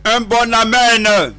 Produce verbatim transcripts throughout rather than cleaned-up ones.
Un bon amen.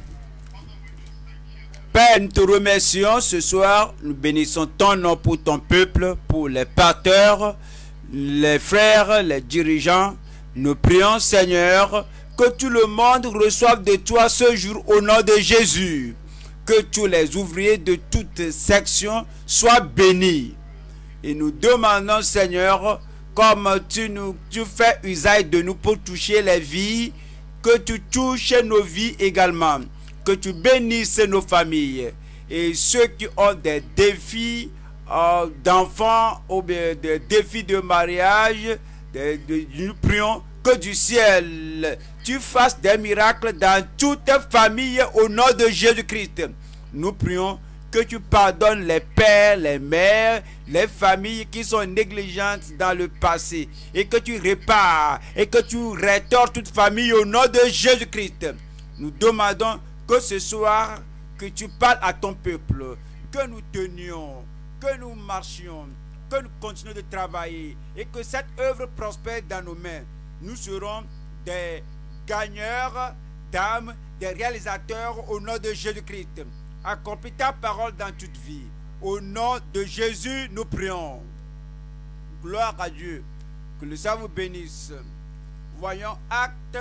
Père, nous te remercions ce soir. Nous bénissons ton nom pour ton peuple, pour les pasteurs, les frères, les dirigeants. Nous prions, Seigneur, que tout le monde reçoive de toi ce jour au nom de Jésus. Que tous les ouvriers de toutes sections soient bénis. Et nous demandons, Seigneur, comme tu, nous, tu fais usage de nous pour toucher les vies, que tu touches nos vies également, que tu bénisses nos familles. Et ceux qui ont des défis euh, d'enfants ou bien des défis de mariage, de, de, nous prions que du ciel, tu fasses des miracles dans toute famille au nom de Jésus-Christ. Nous prions que tu pardonnes les pères, les mères, les familles qui sont négligentes dans le passé, et que tu répares et que tu restaures toute famille au nom de Jésus-Christ. Nous demandons que ce soir, que tu parles à ton peuple, que nous tenions, que nous marchions, que nous continuions de travailler et que cette œuvre prospère dans nos mains. Nous serons des gagneurs d'âmes, des réalisateurs au nom de Jésus-Christ. Accomplis ta parole dans toute vie. Au nom de Jésus, nous prions. Gloire à Dieu. Que le Seigneur vous bénisse. Voyons Actes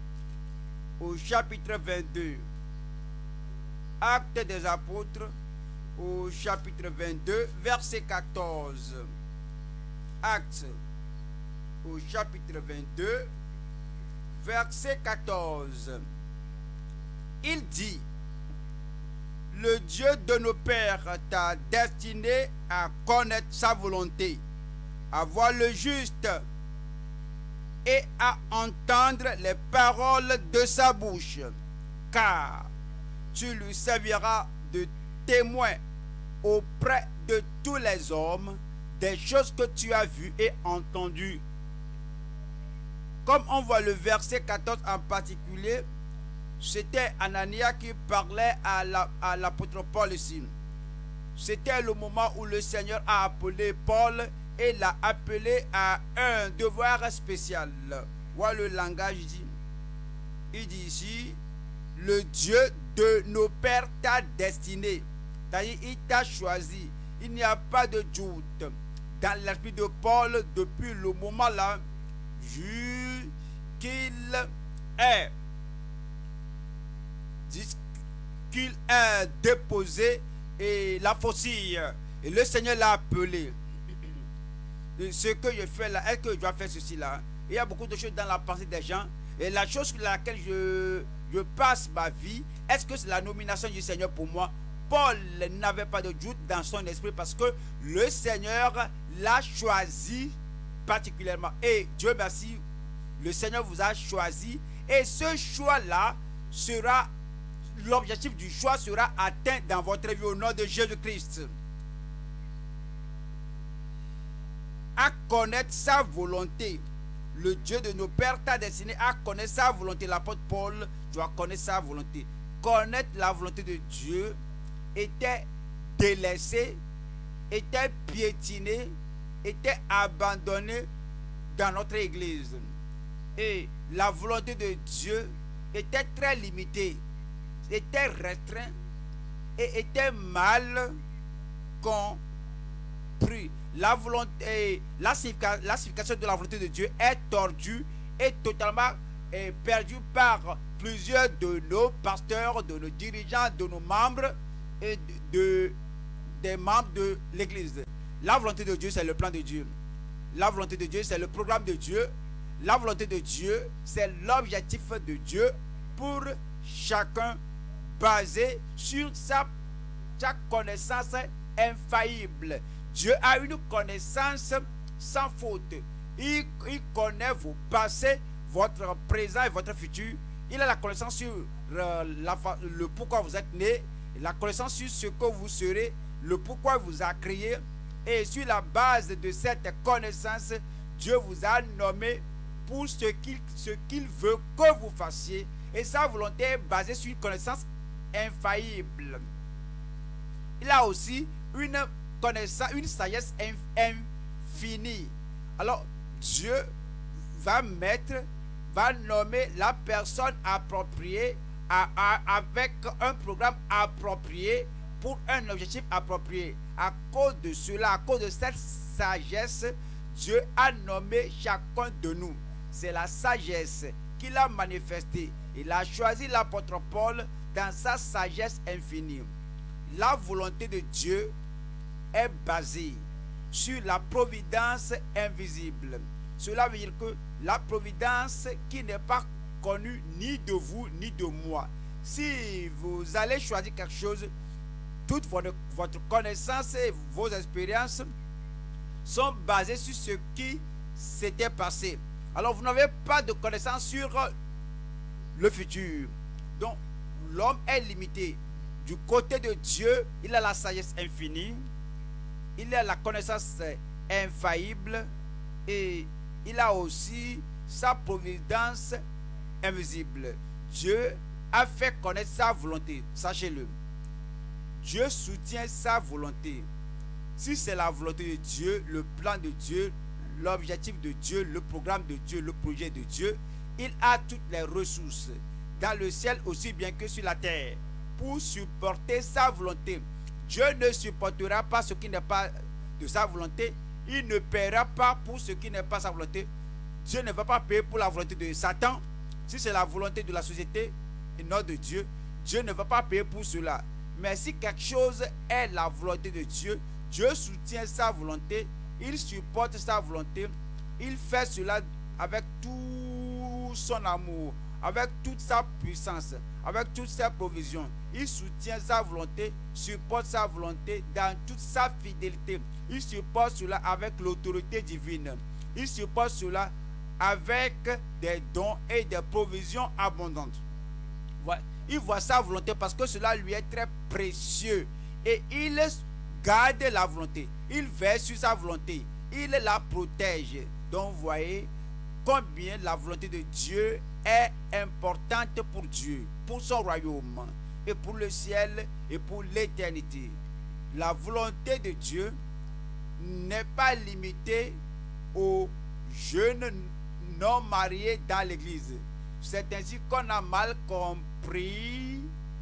au chapitre vingt-deux. Actes des apôtres au chapitre vingt-deux, verset quatorze. Actes au chapitre vingt-deux, verset quatorze. Il dit: le Dieu de nos pères t'a destiné à connaître sa volonté, à voir le juste et à entendre les paroles de sa bouche, car tu lui serviras de témoin auprès de tous les hommes des choses que tu as vues et entendues. Comme on voit le verset quatorze en particulier, c'était Anania qui parlait à l'apôtre la, Paul ici. C'était le moment où le Seigneur a appelé Paul et l'a appelé à un devoir spécial. Voilà le langage dit. Il dit ici: le Dieu de nos pères t'a destiné. C'est-à-dire, il t'a choisi. Il n'y a pas de doute dans l'esprit de Paul depuis le moment là qu'il est qu'il a déposé et la faucille, et le Seigneur l'a appelé. Ce que je fais là, est-ce que je dois faire ceci là? Il y a beaucoup de choses dans la pensée des gens, et la chose sur laquelle je, je passe ma vie, est-ce que c'est la nomination du Seigneur pour moi? Paul n'avait pas de doute dans son esprit, parce que le Seigneur l'a choisi particulièrement. Et Dieu merci, le Seigneur vous a choisi, et ce choix là sera, l'objectif du choix sera atteint dans votre vie au nom de Jésus-Christ. À connaître sa volonté. Le Dieu de nos pères t'a destiné à connaître sa volonté. L'apôtre Paul doit connaître sa volonté. Connaître la volonté de Dieu était délaissé, était piétiné, était abandonné dans notre église. Et la volonté de Dieu était très limitée, était restreint et était mal compris. La volonté, la signification de la volonté de Dieu est tordue et totalement est perdue par plusieurs de nos pasteurs, de nos dirigeants, de nos membres et de, de des membres de l'église. La volonté de Dieu, c'est le plan de Dieu. La volonté de Dieu, c'est le programme de Dieu. La volonté de Dieu, c'est l'objectif de Dieu pour chacun, basé sur sa, sa connaissance infaillible. Dieu a une connaissance sans faute. Il, il connaît vos passés, votre présent et votre futur. Il a la connaissance sur euh, la, le pourquoi vous êtes né, la connaissance sur ce que vous serez, le pourquoi vous a créé. Et sur la base de cette connaissance, Dieu vous a nommé pour ce qu'il ce qu'il veut que vous fassiez. Et sa volonté est basée sur une connaissance infaillible. Il a aussi une connaissance, une sagesse infinie. Alors, Dieu va mettre va nommer la personne appropriée à, à, avec un programme approprié pour un objectif approprié. À cause de cela, à cause de cette sagesse, Dieu a nommé chacun de nous. C'est la sagesse qu'il a manifestée. Il a choisi l'apôtre Paul dans sa sagesse infinie. La volonté de Dieu est basée sur la providence invisible. Cela veut dire que la providence qui n'est pas connue ni de vous ni de moi. Si vous allez choisir quelque chose, toute votre, votre connaissance et vos expériences sont basées sur ce qui s'était passé. Alors vous n'avez pas de connaissance sur le futur. Donc l'homme est limité. Du côté de Dieu, il a la sagesse infinie, il a la connaissance infaillible et il a aussi sa providence invisible. Dieu a fait connaître sa volonté, sachez-le. Dieu soutient sa volonté. Si c'est la volonté de Dieu, le plan de Dieu, l'objectif de Dieu, le programme de Dieu, le projet de Dieu, il a toutes les ressources, dans le ciel aussi bien que sur la terre, pour supporter sa volonté. Dieu ne supportera pas ce qui n'est pas de sa volonté. Il ne paiera pas pour ce qui n'est pas sa volonté. Dieu ne va pas payer pour la volonté de Satan. Si c'est la volonté de la société et non de Dieu, Dieu ne va pas payer pour cela. Mais si quelque chose est la volonté de Dieu, Dieu soutient sa volonté, il supporte sa volonté, il fait cela avec tout son amour, avec toute sa puissance, avec toutes ses provisions. Il soutient sa volonté, supporte sa volonté dans toute sa fidélité. Il supporte cela avec l'autorité divine. Il supporte cela avec des dons et des provisions abondantes. Ouais. Il voit sa volonté parce que cela lui est très précieux. Et il garde la volonté. Il veille sur sa volonté. Il la protège. Donc vous voyez combien la volonté de Dieu est importante pour Dieu, pour son royaume, et pour le ciel, et pour l'éternité. La volonté de Dieu n'est pas limitée aux jeunes non mariés dans l'église. C'est ainsi qu'on a mal compris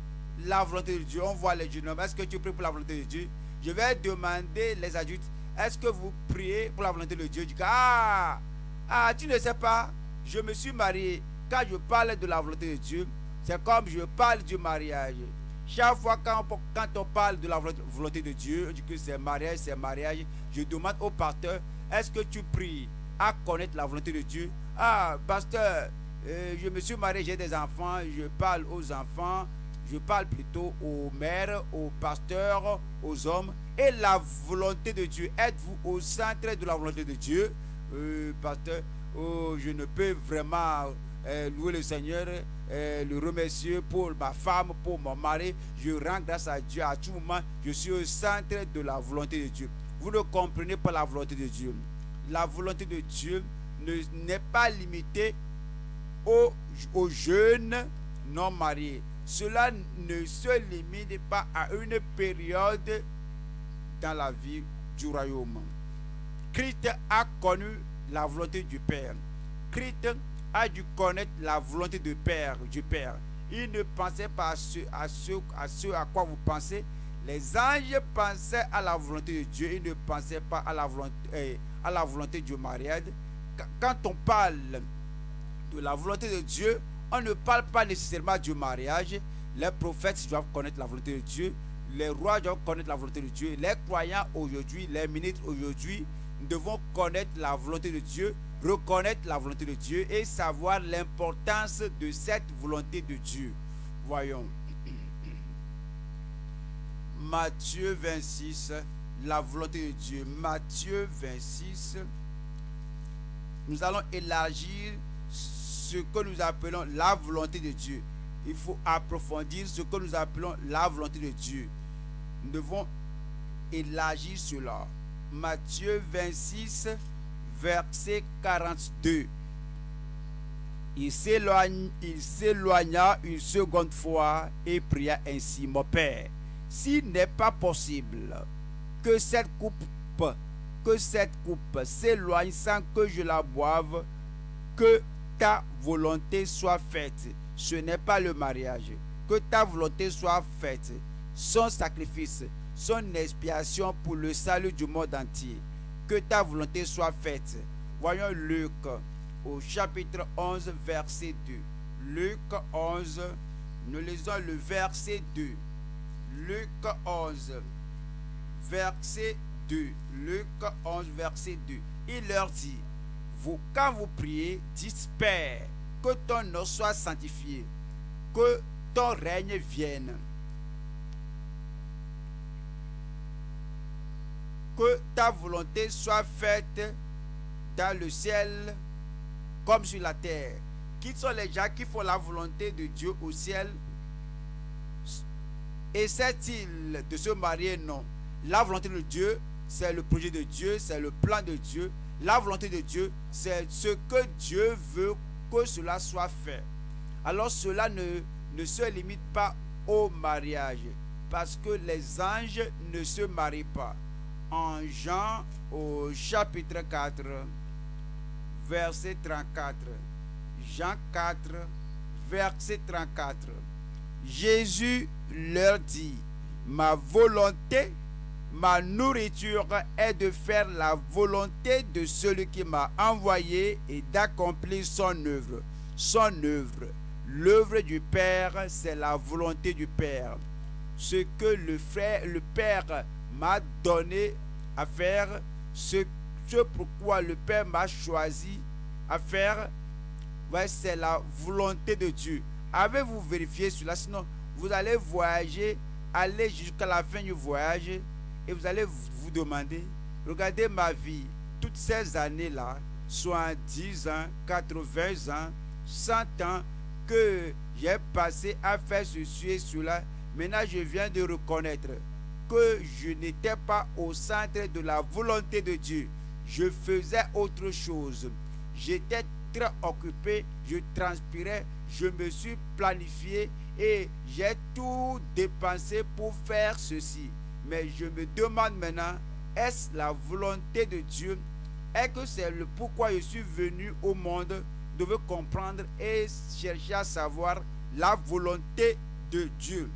la volonté de Dieu. On voit les jeunes hommes. Est-ce que tu pries pour la volonté de Dieu? Je vais demander les adultes. Est-ce que vous priez pour la volonté de Dieu? Je dis, ah, ah, tu ne sais pas, je me suis marié. Quand je parle de la volonté de Dieu, c'est comme je parle du mariage. Chaque fois quand on, quand on parle de la volonté de Dieu, on dit que c'est mariage, c'est mariage. Je demande au pasteur, est-ce que tu pries à connaître la volonté de Dieu? Ah, pasteur, euh, je me suis marié, j'ai des enfants, je parle aux enfants, je parle plutôt aux mères, aux pasteurs, aux hommes. Et la volonté de Dieu, êtes-vous au centre de la volonté de Dieu? euh, Pasteur, oh, je ne peux vraiment euh, louer le Seigneur, euh, le remercier pour ma femme, pour mon mari. Je rends grâce à Dieu à tout moment. Je suis au centre de la volonté de Dieu. Vous ne comprenez pas la volonté de Dieu. La volonté de Dieu n'est pas limitée aux, aux jeunes non mariés. Cela ne se limite pas à une période dans la vie du royaume. Christ a connu la volonté du Père. Christ a dû connaître la volonté du Père, du Père. Il ne pensait pas à ce, à, ce, à ce à quoi vous pensez. Les anges pensaient à la volonté de Dieu. Ils ne pensaient pas à la volonté, eh, à la volonté du mariage. Quand on parle de la volonté de Dieu, on ne parle pas nécessairement du mariage. Les prophètes doivent connaître la volonté de Dieu. Les rois doivent connaître la volonté de Dieu. Les croyants aujourd'hui, les ministres aujourd'hui, nous devons connaître la volonté de Dieu, reconnaître la volonté de Dieu et savoir l'importance de cette volonté de Dieu. Voyons. Matthieu vingt-six, la volonté de Dieu. Matthieu vingt-six, nous allons élargir ce que nous appelons la volonté de Dieu. Il faut approfondir ce que nous appelons la volonté de Dieu. Nous devons élargir cela. Matthieu vingt-six, verset quarante-deux. Il s'éloigna une seconde fois et pria ainsi: mon Père, s'il n'est pas possible que cette coupe, que cette coupe s'éloigne sans que je la boive, que ta volonté soit faite. Ce n'est pas le mariage. Que ta volonté soit faite. Son sacrifice, son expiation pour le salut du monde entier. Que ta volonté soit faite. Voyons Luc au chapitre onze, verset deux. Luc onze, nous lisons le verset deux. Luc onze, verset deux. Luc onze, verset deux. Il leur dit, vous, quand vous priez, dites Père, que ton nom soit sanctifié, que ton règne vienne, que ta volonté soit faite dans le ciel comme sur la terre. Qui sont les gens qui font la volonté de Dieu au ciel? Essaie-t-il de se marier? Non. La volonté de Dieu, c'est le projet de Dieu, c'est le plan de Dieu. La volonté de Dieu, c'est ce que Dieu veut que cela soit fait. Alors cela ne, ne se limite pas au mariage, parce que les anges ne se marient pas. En Jean au chapitre quatre, verset trente-quatre. Jean quatre, verset trente-quatre. Jésus leur dit, ma volonté, ma nourriture est de faire la volonté de celui qui m'a envoyé et d'accomplir son œuvre. Son œuvre. L'œuvre du Père, c'est la volonté du Père. Ce que le frère, le Père m'a donné à faire, ce, ce pourquoi le Père m'a choisi à faire, ouais, c'est la volonté de Dieu. Avez-vous vérifié cela? Sinon, vous allez voyager, aller jusqu'à la fin du voyage et vous allez vous demander, regardez ma vie, toutes ces années-là, soixante-dix ans, quatre-vingts ans, cent ans, que j'ai passé à faire ceci et cela. Maintenant, je viens de reconnaître que je n'étais pas au centre de la volonté de Dieu. Je faisais autre chose. J'étais très occupé, je transpirais, je me suis planifié et j'ai tout dépensé pour faire ceci. Mais je me demande maintenant, est-ce la volonté de Dieu? Est-ce que c'est le pourquoi je suis venu au monde? Je veux comprendre et chercher à savoir la volonté de Dieu.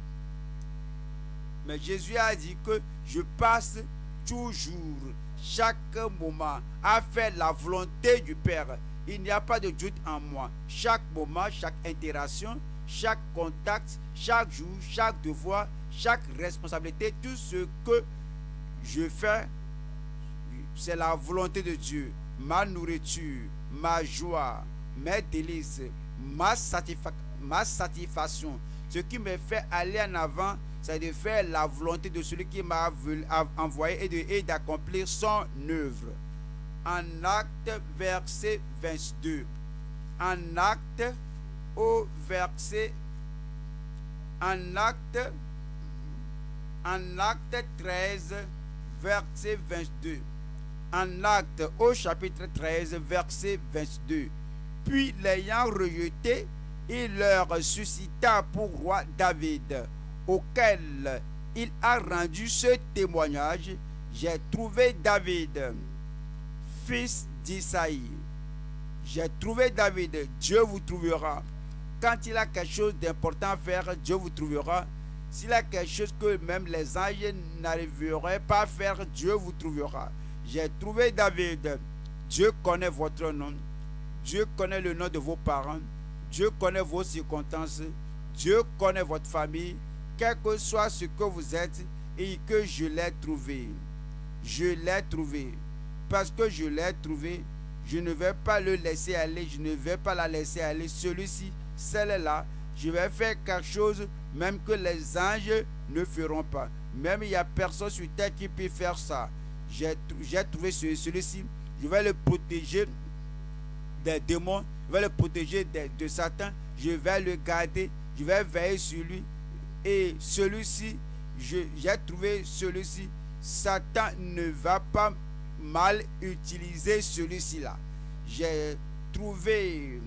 Mais Jésus a dit que je passe toujours, chaque moment, à faire la volonté du Père. Il n'y a pas de doute en moi. Chaque moment, chaque interaction, chaque contact, chaque jour, chaque devoir, chaque responsabilité, tout ce que je fais, c'est la volonté de Dieu. Ma nourriture, ma joie, mes délices, ma, satisfa ma satisfaction. Ce qui me fait aller en avant, c'est de faire la volonté de celui qui m'a envoyé et d'accomplir son œuvre. En Acte, verset vingt-deux. En Acte, au verset, en Acte, en Acte treize, verset vingt-deux. En Acte, au chapitre treize, verset vingt-deux. Puis, l'ayant rejeté, il leur suscita pour roi David, auquel il a rendu ce témoignage. J'ai trouvé David, fils d'Isaïe. J'ai trouvé David. Dieu vous trouvera. Quand il a quelque chose d'important à faire, Dieu vous trouvera. S'il a quelque chose que même les anges n'arriveraient pas à faire, Dieu vous trouvera. J'ai trouvé David. Dieu connaît votre nom. Dieu connaît le nom de vos parents. Dieu connaît vos circonstances. Dieu connaît votre famille. Quel que soit ce que vous êtes, et que je l'ai trouvé. Je l'ai trouvé. Parce que je l'ai trouvé, je ne vais pas le laisser aller. Je ne vais pas la laisser aller. Celui-ci, celle-là, je vais faire quelque chose même que les anges ne feront pas. Même il n'y a personne sur terre qui peut faire ça. J'ai trouvé celui-ci. Je vais le protéger des démons. Je vais le protéger de, de Satan. Je vais le garder. Je vais veiller sur lui. Et celui-ci, j'ai trouvé celui-ci. Satan ne va pas mal utiliser celui-ci là. J'ai trouvé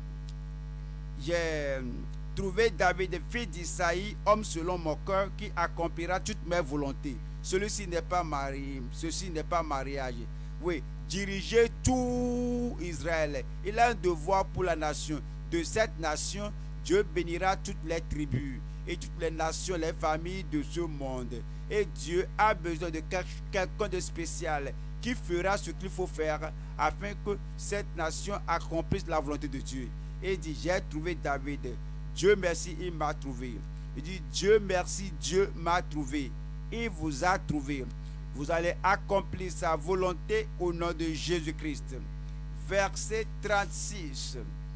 j'ai trouvé David, fils d'Isaïe, homme selon mon cœur, qui accomplira toutes mes volontés. Celui-ci n'est pas marié, ceci n'est pas mariage. Oui, diriger tout Israël. Il a un devoir pour la nation. De cette nation, Dieu bénira toutes les tribus et toutes les nations, les familles de ce monde. Et Dieu a besoin de quelqu'un de spécial qui fera ce qu'il faut faire afin que cette nation accomplisse la volonté de Dieu. Et il dit, j'ai trouvé David. Dieu merci, il m'a trouvé. Il dit, Dieu merci, Dieu m'a trouvé. Il vous a trouvé. Vous allez accomplir sa volonté au nom de Jésus-Christ. Verset trente-six.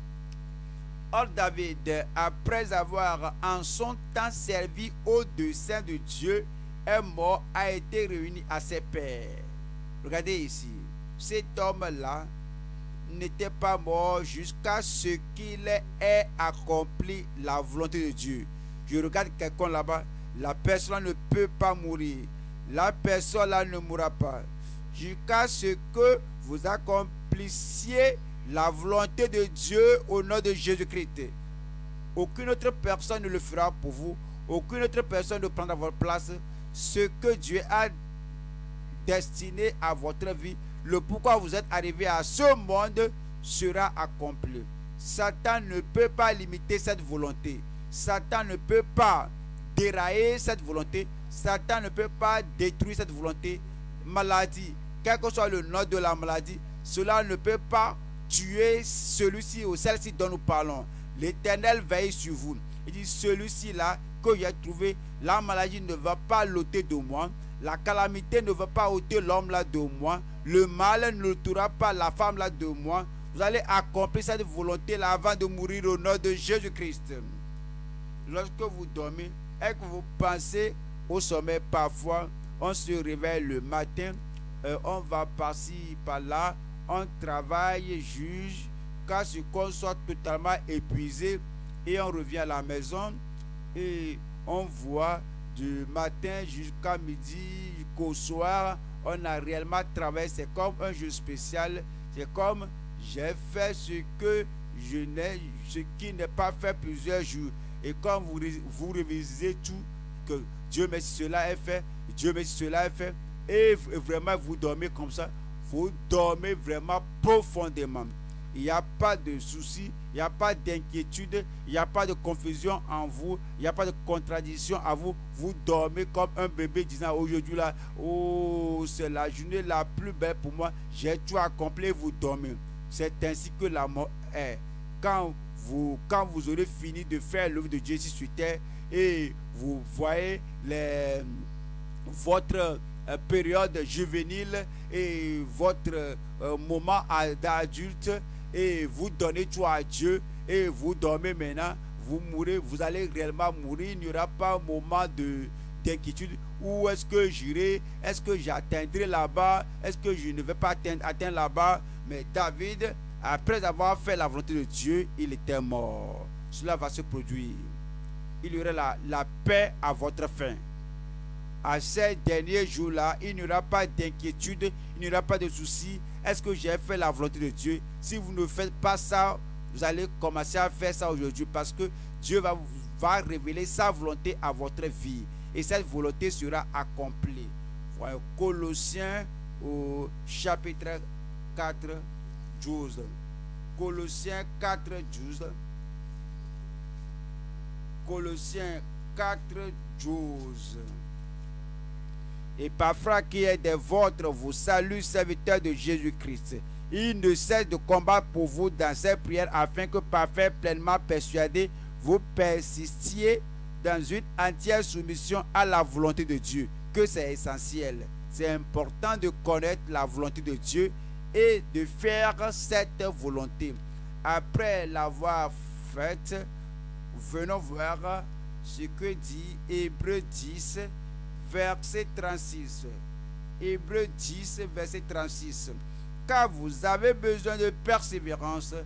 Or David, après avoir en son temps servi au dessein de Dieu, est mort, a été réuni à ses pères. Regardez ici, cet homme-là n'était pas mort jusqu'à ce qu'il ait accompli la volonté de Dieu. Je regarde quelqu'un là-bas, la personne ne peut pas mourir. La personne là ne mourra pas jusqu'à ce que vous accomplissiez la volonté de Dieu au nom de Jésus-Christ. Aucune autre personne ne le fera pour vous. Aucune autre personne ne prendra votre place. Ce que Dieu a destiné à votre vie, le pourquoi vous êtes arrivé à ce monde sera accompli. Satan ne peut pas limiter cette volonté. Satan ne peut pas dérailler cette volonté. Satan ne peut pas détruire cette volonté. Maladie, quel que soit le nom de la maladie, cela ne peut pas tuer celui-ci ou celle-ci dont nous parlons. L'Éternel veille sur vous. Il dit, celui-ci là que j'ai trouvé, la maladie ne va pas l'ôter de moi. La calamité ne va pas ôter l'homme là de moi. Le mal ne tuera pas la femme là de moi. Vous allez accomplir cette volonté là avant de mourir au nom de Jésus-Christ. Lorsque vous dormez et que vous pensez au sommeil, parfois on se réveille le matin, euh, on va par-ci par-là, on travaille, juge, car ce qu'on soit totalement épuisé, et on revient à la maison et on voit du matin jusqu'à midi, jusqu'au soir, on a réellement travaillé. C'est comme un jeu spécial. C'est comme j'ai fait ce que je n'ai, ce qui n'est pas fait plusieurs jours. Et quand vous, vous révisez tout, que Dieu merci cela est fait, Dieu merci cela est fait, et vraiment vous dormez comme ça, vous dormez vraiment profondément. Il n'y a pas de souci, il n'y a pas d'inquiétude, il n'y a pas de confusion en vous, il n'y a pas de contradiction à vous. Vous dormez comme un bébé disant aujourd'hui là, oh c'est la journée la plus belle pour moi, j'ai tout accompli, vous dormez. C'est ainsi que la mort est. Quand vous, quand vous aurez fini de faire l'œuvre de Dieu ici sur terre et vous voyez les, votre euh, période juvénile et votre euh, moment d'adulte, et vous donnez tout à Dieu et vous dormez maintenant, vous mourrez, vous allez réellement mourir. Il n'y aura pas un moment de d'inquiétude. Où est-ce que j'irai? Est-ce que j'atteindrai là-bas? Est-ce que je ne vais pas atteindre, atteindre là-bas? Mais David, après avoir fait la volonté de Dieu, il était mort. Cela va se produire. Il y aura la, la paix à votre fin. À ces derniers jours-là, il n'y aura pas d'inquiétude, il n'y aura pas de soucis. Est-ce que j'ai fait la volonté de Dieu? Si vous ne faites pas ça, vous allez commencer à faire ça aujourd'hui, parce que Dieu va, va révéler sa volonté à votre vie. Et cette volonté sera accomplie. Voilà, Colossiens au chapitre quatre, douze. Colossiens quatre, douze. Colossiens quatre, douze. Et Épaphras qui est des vôtres vous salue, serviteur de Jésus-Christ. Il ne cesse de combattre pour vous dans ses prières afin que, parfait, pleinement persuadé, vous persistiez dans une entière soumission à la volonté de Dieu. Que c'est essentiel. C'est important de connaître la volonté de Dieu et de faire cette volonté. Après l'avoir faite, venons voir ce que dit Hébreux dix, verset trente-six. Hébreux dix, verset trente-six. Car vous avez besoin de persévérance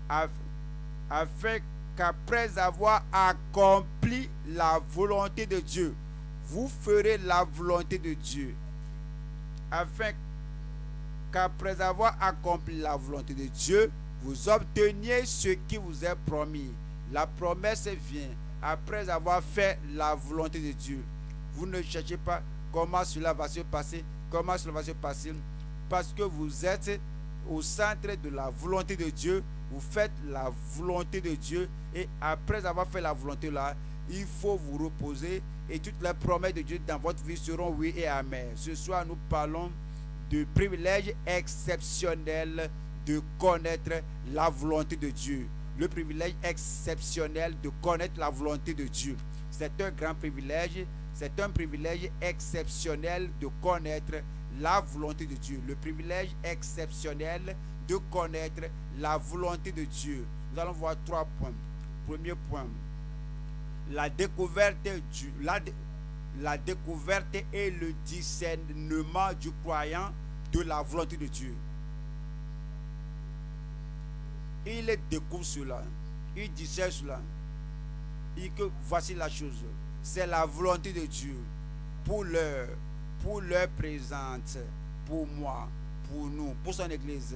afin qu'après avoir accompli la volonté de Dieu, vous ferez la volonté de Dieu. Afin qu'après avoir accompli la volonté de Dieu, vous obteniez ce qui vous est promis. La promesse vient après avoir fait la volonté de Dieu. Vous ne cherchez pas comment cela va se passer, comment cela va se passer. parce que vous êtes au centre de la volonté de Dieu. Vous faites la volonté de Dieu et après avoir fait la volonté là, il faut vous reposer et toutes les promesses de Dieu dans votre vie seront oui et amen. Ce soir, nous parlons de privilège exceptionnel de connaître la volonté de Dieu. Le privilège exceptionnel de connaître la volonté de Dieu. C'est un grand privilège. C'est un privilège exceptionnel de connaître la volonté de Dieu. Le privilège exceptionnel de connaître la volonté de Dieu. Nous allons voir trois points. Premier point, la découverte, du, la, la découverte et le discernement du croyant de la volonté de Dieu. Il découvre cela, il discerne cela, et que voici la chose, c'est la volonté de Dieu pour leur, pour leur présente, pour moi, pour nous, pour son Église.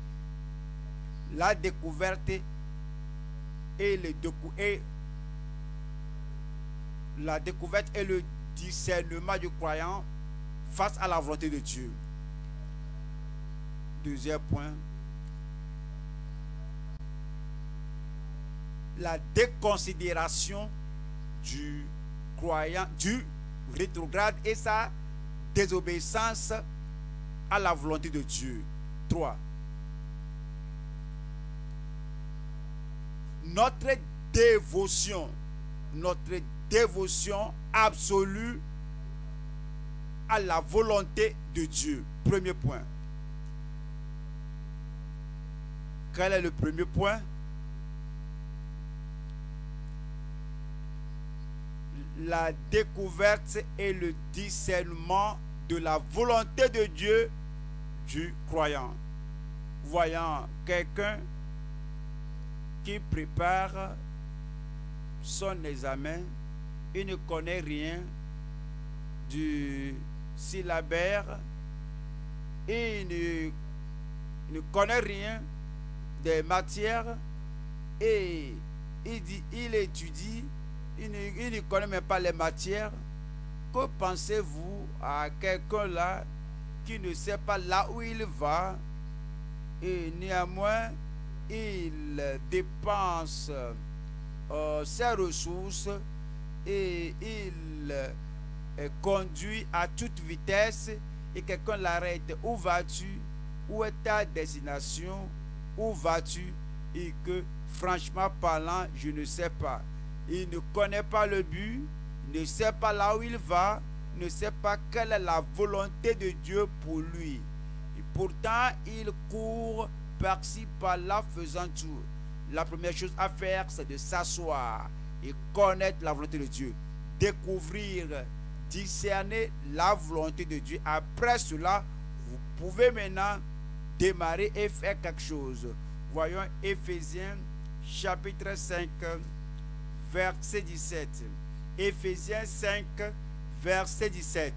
La découverte et, le décou et la découverte et le discernement du croyant face à la volonté de Dieu. Deuxième point, la déconsidération du croyant, du rétrograde et sa désobéissance à la volonté de Dieu. Trois, notre dévotion, notre dévotion absolue à la volonté de Dieu. Premier point. Quel est le premier point? La découverte et le discernement de la volonté de Dieu du croyant. Voyant quelqu'un qui prépare son examen, il ne connaît rien du syllabaire, il ne, ne connaît rien des matières et il, dit, il étudie, il ne, il ne connaît même pas les matières. Que pensez-vous à quelqu'un là qui ne sait pas là où il va et néanmoins il dépense euh, ses ressources et il euh, conduit à toute vitesse et quelqu'un l'arrête? Où vas-tu? Où est ta destination? Où vas-tu? Et que franchement parlant, je ne sais pas. Il ne connaît pas le but, ne sait pas là où il va, ne sait pas quelle est la volonté de Dieu pour lui. Et pourtant, il court par-ci, par-là, faisant tout. La première chose à faire, c'est de s'asseoir et connaître la volonté de Dieu. Découvrir, discerner la volonté de Dieu. Après cela, vous pouvez maintenant démarrer et faire quelque chose. Voyons Éphésiens chapitre cinq, verset dix-sept. Éphésiens cinq, verset dix-sept.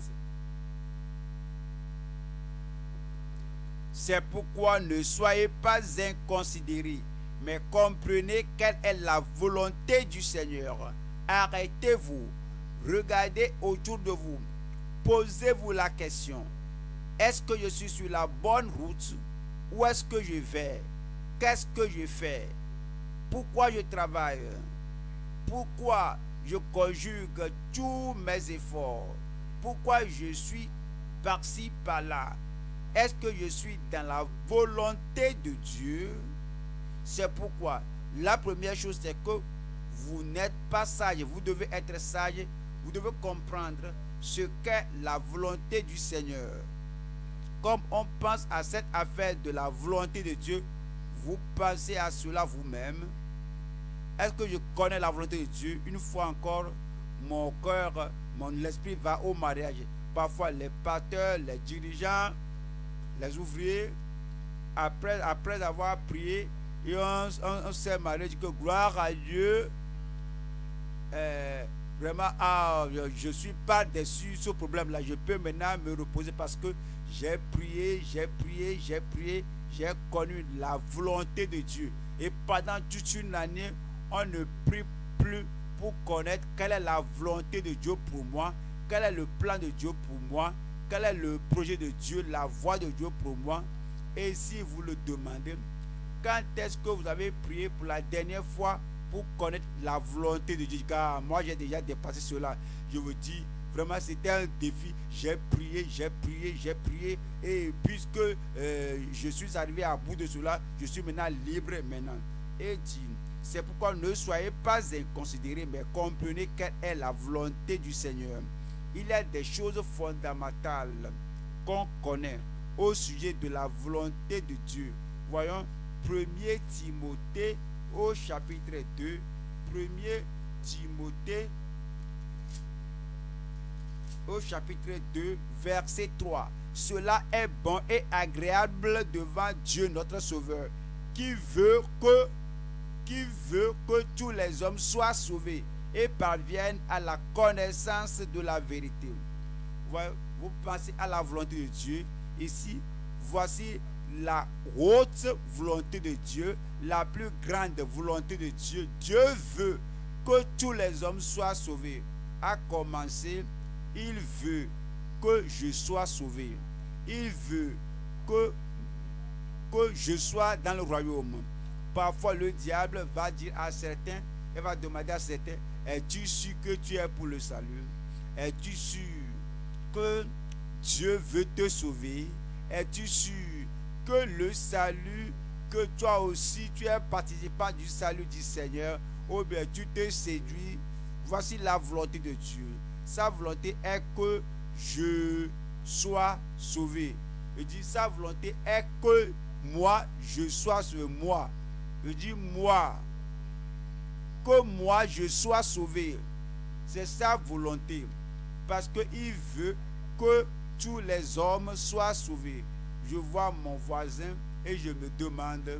C'est pourquoi ne soyez pas inconsidérés, mais comprenez quelle est la volonté du Seigneur. Arrêtez-vous, regardez autour de vous, posez-vous la question: est-ce que je suis sur la bonne route? Où est-ce que je vais? Qu'est-ce que je fais? Pourquoi je travaille? Pourquoi je conjugue tous mes efforts? Pourquoi je suis par-ci, par-là? Est-ce que je suis dans la volonté de Dieu? C'est pourquoi la première chose, c'est que vous n'êtes pas sage. Vous devez être sage. Vous devez comprendre ce qu'est la volonté du Seigneur. Comme on pense à cette affaire de la volonté de Dieu, vous pensez à cela vous-même. Est-ce que je connais la volonté de Dieu? Une fois encore, mon cœur, mon esprit va au mariage. Parfois, les pasteurs, les dirigeants, les ouvriers, après, après avoir prié, et on, on, on s'est marié, dit que gloire à Dieu. Euh, vraiment, ah, je ne suis pas déçu ce problème-là. Je peux maintenant me reposer parce que j'ai prié, j'ai prié, j'ai prié, j'ai connu la volonté de Dieu. Et pendant toute une année, on ne prie plus pour connaître quelle est la volonté de Dieu pour moi, quel est le plan de Dieu pour moi, quel est le projet de Dieu, la voix de Dieu pour moi. Et si vous le demandez, quand est-ce que vous avez prié pour la dernière fois pour connaître la volonté de Dieu? Car moi j'ai déjà dépassé cela. Je vous dis, vraiment c'était un défi. J'ai prié, j'ai prié, j'ai prié. Et puisque euh, je suis arrivé à bout de cela, je suis maintenant libre maintenant. Et dit, c'est pourquoi ne soyez pas inconsidérés, mais comprenez quelle est la volonté du Seigneur. Il y a des choses fondamentales qu'on connaît au sujet de la volonté de Dieu. Voyons premier Timothée au chapitre deux. premier Timothée au chapitre deux, verset trois. Cela est bon et agréable devant Dieu notre Sauveur, qui veut que qui veut que tous les hommes soient sauvés et parviennent à la connaissance de la vérité. Vous pensez à la volonté de Dieu. Ici, voici la haute volonté de Dieu, la plus grande volonté de Dieu. Dieu veut que tous les hommes soient sauvés. À commencer, il veut que je sois sauvé. Il veut que, que je sois dans le royaume. Parfois, le diable va dire à certains, il va demander à certains, es-tu sûr que tu es pour le salut? Es-tu sûr que Dieu veut te sauver? Es-tu sûr que le salut, que toi aussi tu es participant du salut du Seigneur, ou bien tu te séduis? Voici la volonté de Dieu. Sa volonté est que je sois sauvé. Il dit, sa volonté est que moi, je sois sauvé. Moi. Il dit, moi. Que moi, je sois sauvé. C'est sa volonté. Parce qu'il veut que tous les hommes soient sauvés. Je vois mon voisin et je me demande,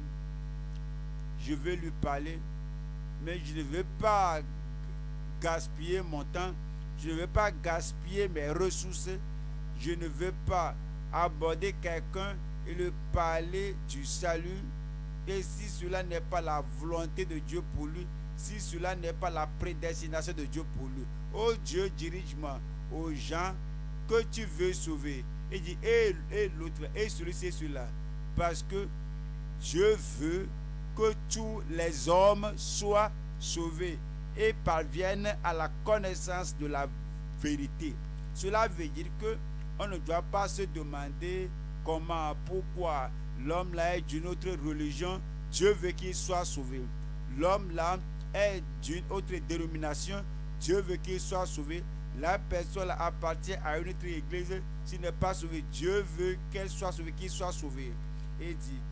je vais lui parler, mais je ne vais pas gaspiller mon temps, je ne vais pas gaspiller mes ressources, je ne veux pas aborder quelqu'un et lui parler du salut. Et si cela n'est pas la volonté de Dieu pour lui, si cela n'est pas la prédestination de Dieu pour lui, oh Dieu, dirige-moi aux gens que tu veux sauver. Il dit, et, et l'autre, et celui-ci et celui-là. Parce que Dieu veut que tous les hommes soient sauvés et parviennent à la connaissance de la vérité. Cela veut dire que on ne doit pas se demander comment, pourquoi l'homme là est d'une autre religion, Dieu veut qu'il soit sauvé. L'homme là est d'une autre dénomination, Dieu veut qu'il soit sauvé. La personne là appartient à une autre église, s'il n'est pas sauvé, Dieu veut qu'elle soit sauvée, qu'il soit sauvé. Et dit,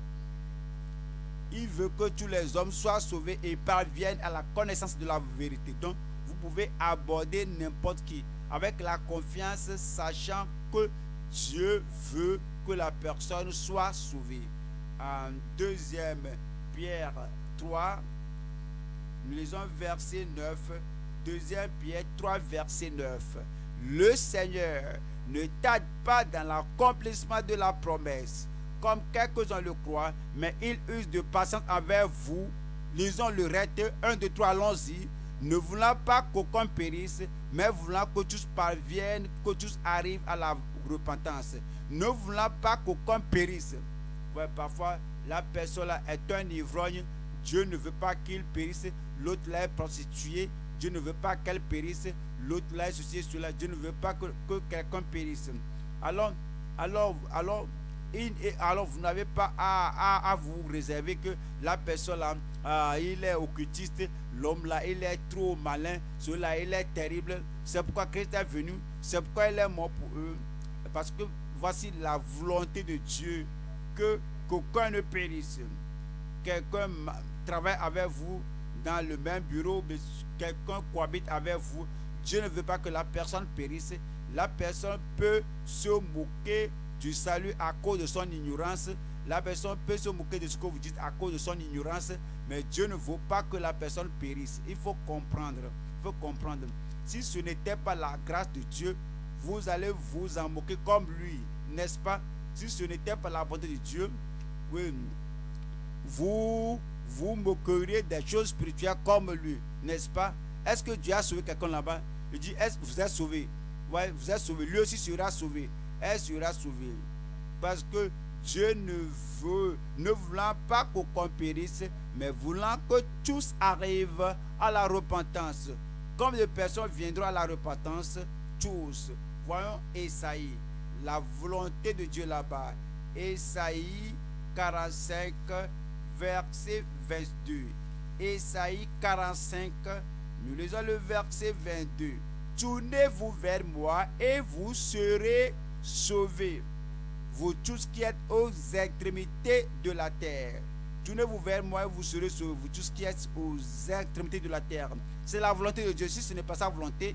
il veut que tous les hommes soient sauvés et parviennent à la connaissance de la vérité. Donc, vous pouvez aborder n'importe qui avec la confiance, sachant que Dieu veut que la personne soit sauvée. En deuxième Pierre trois, nous lisons verset neuf. deuxième Pierre trois, verset neuf. Le Seigneur ne tarde pas dans l'accomplissement de la promesse, comme quelques-uns le croient, mais il use de patience envers vous. Lisons le reste, un, deux, trois, allons-y. Ne voulant pas qu'aucun périsse, mais voulant que tous parviennent, que tous arrivent à la repentance. Ne voulant pas qu'aucun périsse. Ouais, parfois, la personne là est un ivrogne, Dieu ne veut pas qu'il périsse. L'autre là est prostituée, Dieu ne veut pas qu'elle périsse. L'autre là est ceci et cela, Dieu ne veut pas que, que quelqu'un périsse. Alors, alors, alors, il, alors vous n'avez pas à, à, à vous réserver que la personne là, ah, il est occultiste, l'homme là, il est trop malin, celui-là, il est terrible. C'est pourquoi Christ est venu, c'est pourquoi il est mort pour eux. Parce que voici la volonté de Dieu, que qu'aucun ne périsse. Quelqu'un travaille avec vous dans le même bureau, mais quelqu'un cohabite avec vous. Dieu ne veut pas que la personne périsse. La personne peut se moquer du salut à cause de son ignorance. La personne peut se moquer de ce que vous dites à cause de son ignorance, mais Dieu ne veut pas que la personne périsse. Il faut comprendre. Il faut comprendre. Si ce n'était pas la grâce de Dieu, vous allez vous en moquer comme lui, n'est-ce pas? Si ce n'était pas la bonté de Dieu, oui, vous vous moqueriez des choses spirituelles comme lui, n'est-ce pas? Est-ce que Dieu a sauvé quelqu'un là-bas? Il dit, est-ce que vous êtes sauvé? ouais, vous êtes sauvé, lui aussi sera sauvé. Elle sera sauvée. Parce que Dieu ne veut, ne voulant pas qu'aucun périsse, mais voulant que tous arrivent à la repentance. Combien de personnes viendront à la repentance? Tous. Voyons Ésaïe, la volonté de Dieu là-bas. Ésaïe quarante-cinq, verset vingt-deux. Ésaïe quarante-cinq, nous lisons le verset vingt-deux. Tournez-vous vers moi et vous serez sauvés, vous tous qui êtes aux extrémités de la terre. Tournez-vous vers moi et vous serez sauvés, vous tous qui êtes aux extrémités de la terre. C'est la volonté de Dieu. Si ce n'est pas sa volonté,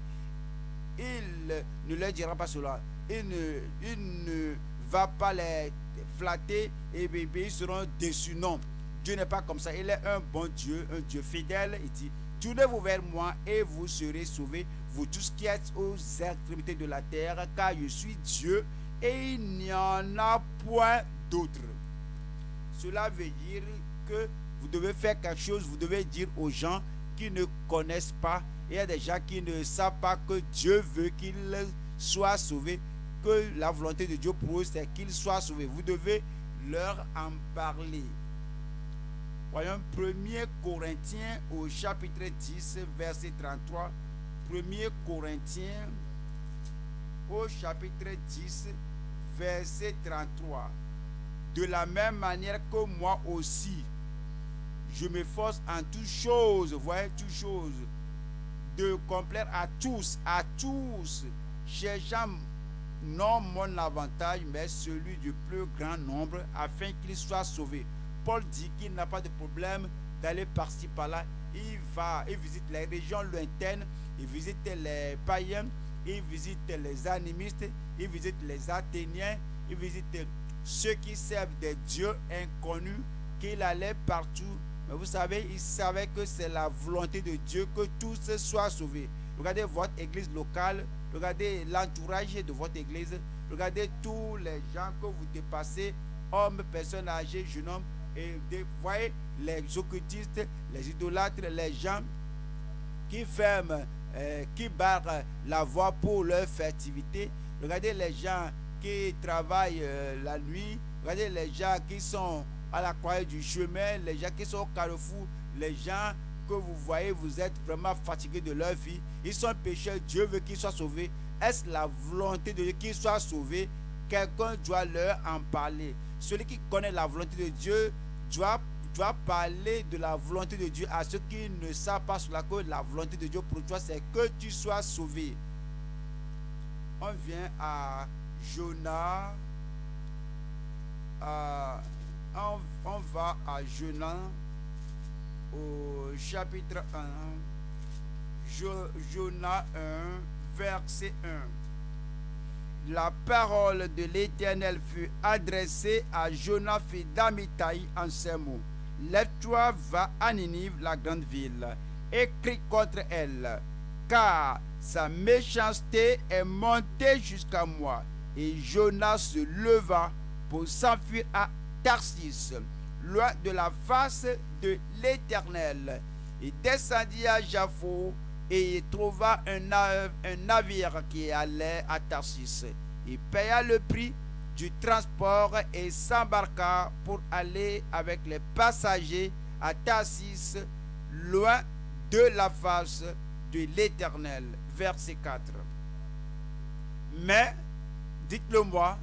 il ne leur dira pas cela. Il ne, il ne va pas les flatter et bébé, ils seront déçus. Non, Dieu n'est pas comme ça. Il est un bon Dieu, un Dieu fidèle. Il dit, tournez-vous vers moi et vous serez sauvés, vous tous qui êtes aux extrémités de la terre, car je suis Dieu et il n'y en a point d'autre. Cela veut dire que vous devez faire quelque chose, vous devez dire aux gens qui ne connaissent pas, et il y a des gens qui ne savent pas que Dieu veut qu'ils soient sauvés, que la volonté de Dieu pour eux c'est qu'ils soient sauvés. Vous devez leur en parler. Voyons premier Corinthiens au chapitre dix, verset trente-trois. premier Corinthiens au chapitre dix, verset trente-trois. De la même manière que moi aussi, je m'efforce en toutes choses, voyez, toutes choses, de complaire à tous, à tous, cherchant non mon avantage, mais celui du plus grand nombre, afin qu'ils soient sauvés. Paul dit qu'il n'a pas de problème d'aller par-ci par-là. Il va, il visite les régions lointaines, il visite les païens, il visite les animistes, il visite les athéniens, il visite ceux qui servent des dieux inconnus, qu'il allait partout. Mais vous savez, il savait que c'est la volonté de Dieu que tous soient sauvés. Regardez votre église locale, regardez l'entourage de votre église, regardez tous les gens que vous dépassez, hommes, personnes âgées, jeunes hommes, et vous voyez les occultistes, les idolâtres, les gens qui ferment, euh, qui barrent la voie pour leur fertilité. Regardez les gens qui travaillent euh, la nuit, regardez les gens qui sont à la croix du chemin, les gens qui sont au carrefour, les gens que vous voyez, vous êtes vraiment fatigués de leur vie, ils sont pécheurs, Dieu veut qu'ils soient sauvés. Est-ce la volonté de Dieu qu'ils soient sauvés? Quelqu'un doit leur en parler. Celui qui connaît la volonté de Dieu doit, doit parler de la volonté de Dieu à ceux qui ne savent pas sur la cause. La volonté de Dieu pour toi, c'est que tu sois sauvé. On vient à Jonas. À, on, on va à Jonas au chapitre un. Jo, Jonas un, verset un. La parole de l'Éternel fut adressée à Jonas fils d'Amittai en ces mots. Lève-toi, va à Ninive, la grande ville, et crie contre elle, car sa méchanceté est montée jusqu'à moi. Et Jonas se leva pour s'enfuir à Tarsis, loin de la face de l'Éternel. Il descendit à Jaffo et il trouva un, nav un navire qui allait à Tarsis. Il paya le prix du transport et s'embarqua pour aller avec les passagers à Tarsis, loin de la face de l'Éternel. Verset quatre. Mais, dites-le moi,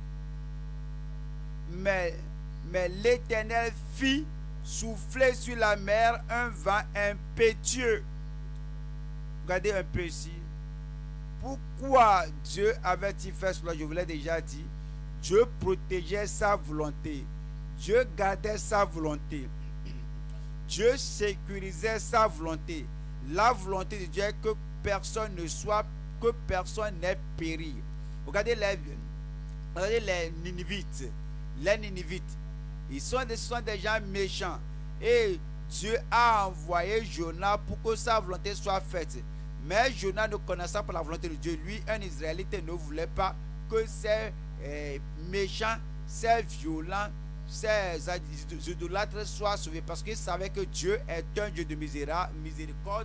mais, mais l'Éternel fit souffler sur la mer un vent impétueux. Regardez un peu ici. Pourquoi Dieu avait-il fait cela? Je vous l'ai déjà dit. Dieu protégeait sa volonté. Dieu gardait sa volonté. Dieu sécurisait sa volonté. La volonté de Dieu est que personne ne soit, que personne n'ait péri. Regardez les, regardez les Ninivites. Les Ninivites. Ils sont des, sont des gens méchants. Et Dieu a envoyé Jonas pour que sa volonté soit faite. Mais Jonas ne connaissant pas la volonté de Dieu, lui, un Israélite, ne voulait pas que ces euh, méchants, ces violents, ces idolâtres soient sauvés. Parce qu'il savait que Dieu est un Dieu de miséricorde.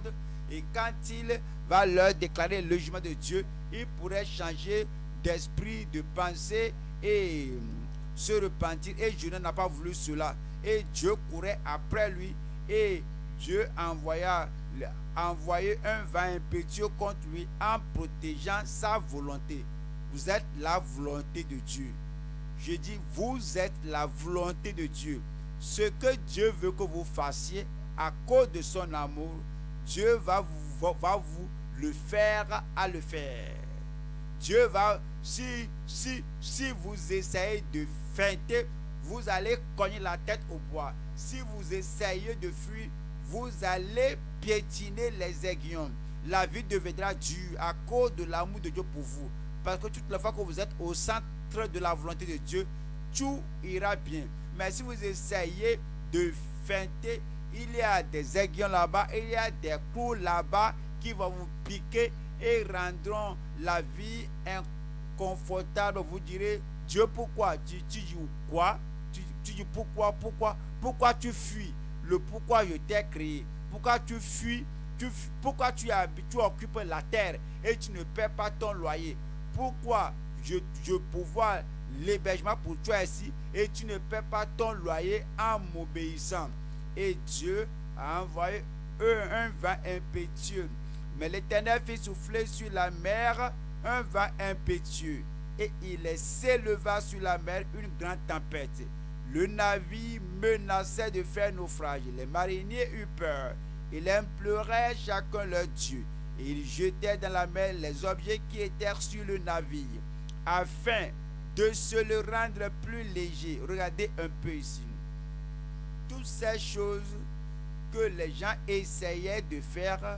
Et quand il va leur déclarer le jugement de Dieu, il pourrait changer d'esprit, de pensée et se repentir. Et Jonas n'a pas voulu cela. Et Dieu courait après lui. Et Dieu envoya, envoyé un vent impétueux contre lui en protégeant sa volonté. Vous êtes la volonté de Dieu. Je dis, vous êtes la volonté de Dieu. Ce que Dieu veut que vous fassiez à cause de son amour, Dieu va vous, va vous le faire à le faire. Dieu va, si, si, si vous essayez de feinter, vous allez cogner la tête au bois. Si vous essayez de fuir, vous allez piétiner les aiguillons. La vie deviendra dure à cause de l'amour de Dieu pour vous. Parce que toute la fois que vous êtes au centre de la volonté de Dieu, tout ira bien. Mais si vous essayez de feinter, il y a des aiguillons là-bas, il y a des clous là-bas qui vont vous piquer et rendront la vie inconfortable. Vous direz, Dieu, pourquoi? Tu, tu dis quoi? Tu, tu dis pourquoi? Pourquoi? Pourquoi tu fuis? Le pourquoi je t'ai créé? Pourquoi tu fuis? Tu, pourquoi tu, habites, tu occupes la terre et tu ne paies pas ton loyer? Pourquoi je, je pouvoir l'hébergement pour toi ici et tu ne paies pas ton loyer en m'obéissant? Et Dieu a envoyé eux un vent impétueux. Mais l'Éternel fit souffler sur la mer un vent impétueux, et il s'éleva sur la mer une grande tempête. Le navire menaçait de faire naufrage. Les mariniers eurent peur. Ils imploraient chacun leur Dieu. Et ils jetaient dans la mer les objets qui étaient sur le navire, afin de se le rendre plus léger. Regardez un peu ici. Toutes ces choses que les gens essayaient de faire,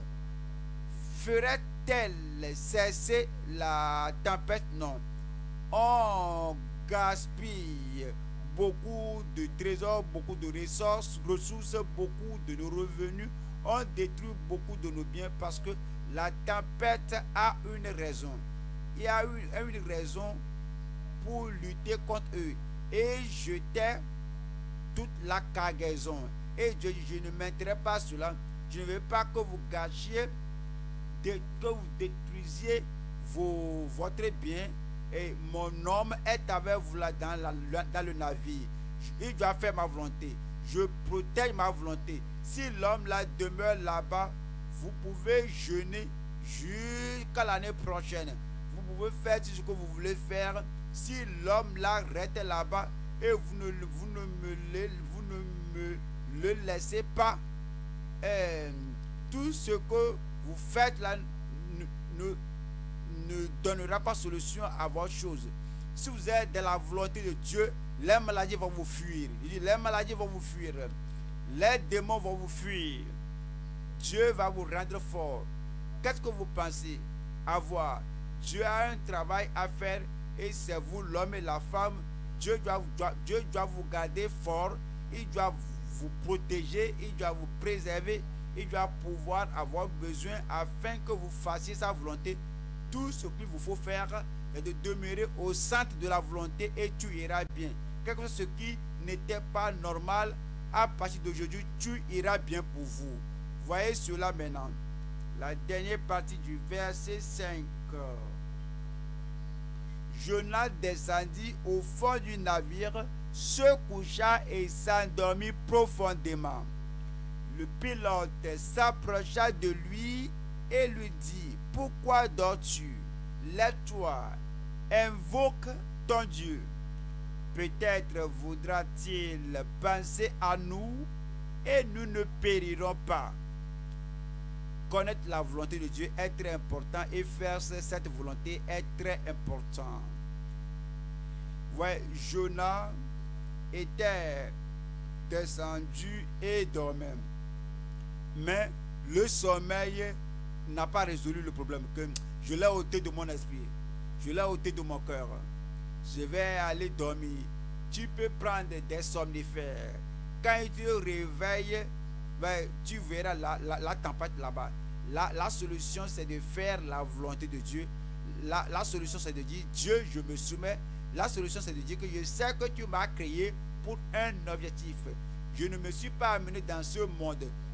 ferait-elle cesser la tempête? Non. On gaspille beaucoup de trésors, beaucoup de ressources, ressources, beaucoup de nos revenus. On détruit beaucoup de nos biens parce que la tempête a une raison. Il y a une, une raison pour lutter contre eux. Et jeter toute la cargaison. Et je, je ne m'intéresse pas à cela. Je ne veux pas que vous gâchiez, de, que vous détruisiez vos, votre bien. Et mon homme est avec vous là dans, la, dans le navire. Il doit faire ma volonté. Je protège ma volonté. Si l'homme là demeure là-bas, vous pouvez jeûner jusqu'à l'année prochaine. Vous pouvez faire tout ce que vous voulez faire. Si l'homme là reste là-bas et vous ne, vous ne, me, le, vous ne me le laissez pas, euh, tout ce que vous faites là ne, ne, ne donnera pas solution à vos choses. Si vous êtes dans la volonté de Dieu, les maladies vont vous fuir. Je dis, les maladies vont vous fuir. Les démons vont vous fuir. Dieu va vous rendre fort. Qu'est-ce que vous pensez avoir? Dieu a un travail à faire et c'est vous, l'homme et la femme. Dieu doit, doit, Dieu doit vous garder fort. Il doit vous protéger. Il doit vous préserver. Il doit pouvoir avoir besoin afin que vous fassiez sa volonté. Tout ce qu'il vous faut faire est de demeurer au centre de la volonté et tu iras bien. Quelque chose qui n'était pas normal, à partir d'aujourd'hui, tu iras bien pour vous. Voyez cela maintenant. La dernière partie du verset cinq. Jonas descendit au fond du navire, se coucha et s'endormit profondément. Le pilote s'approcha de lui et lui dit: pourquoi dors-tu? Lève-toi, invoque ton Dieu. Peut-être voudra-t-il penser à nous et nous ne périrons pas. Connaître la volonté de Dieu est très important et faire cette volonté est très important. Ouais, Jonas était descendu et dormait. Mais le sommeil n'a pas résolu le problème. Que je l'ai ôté de mon esprit. Je l'ai ôté de mon cœur. Je vais aller dormir. Tu peux prendre des somnifères. Quand tu te réveilles, ben, tu verras la, la, la tempête là-bas. La, la solution, c'est de faire la volonté de Dieu. La, la solution, c'est de dire: Dieu, je me soumets. La solution, c'est de dire que je sais que tu m'as créé pour un objectif. Je ne me suis pas amené dans ce monde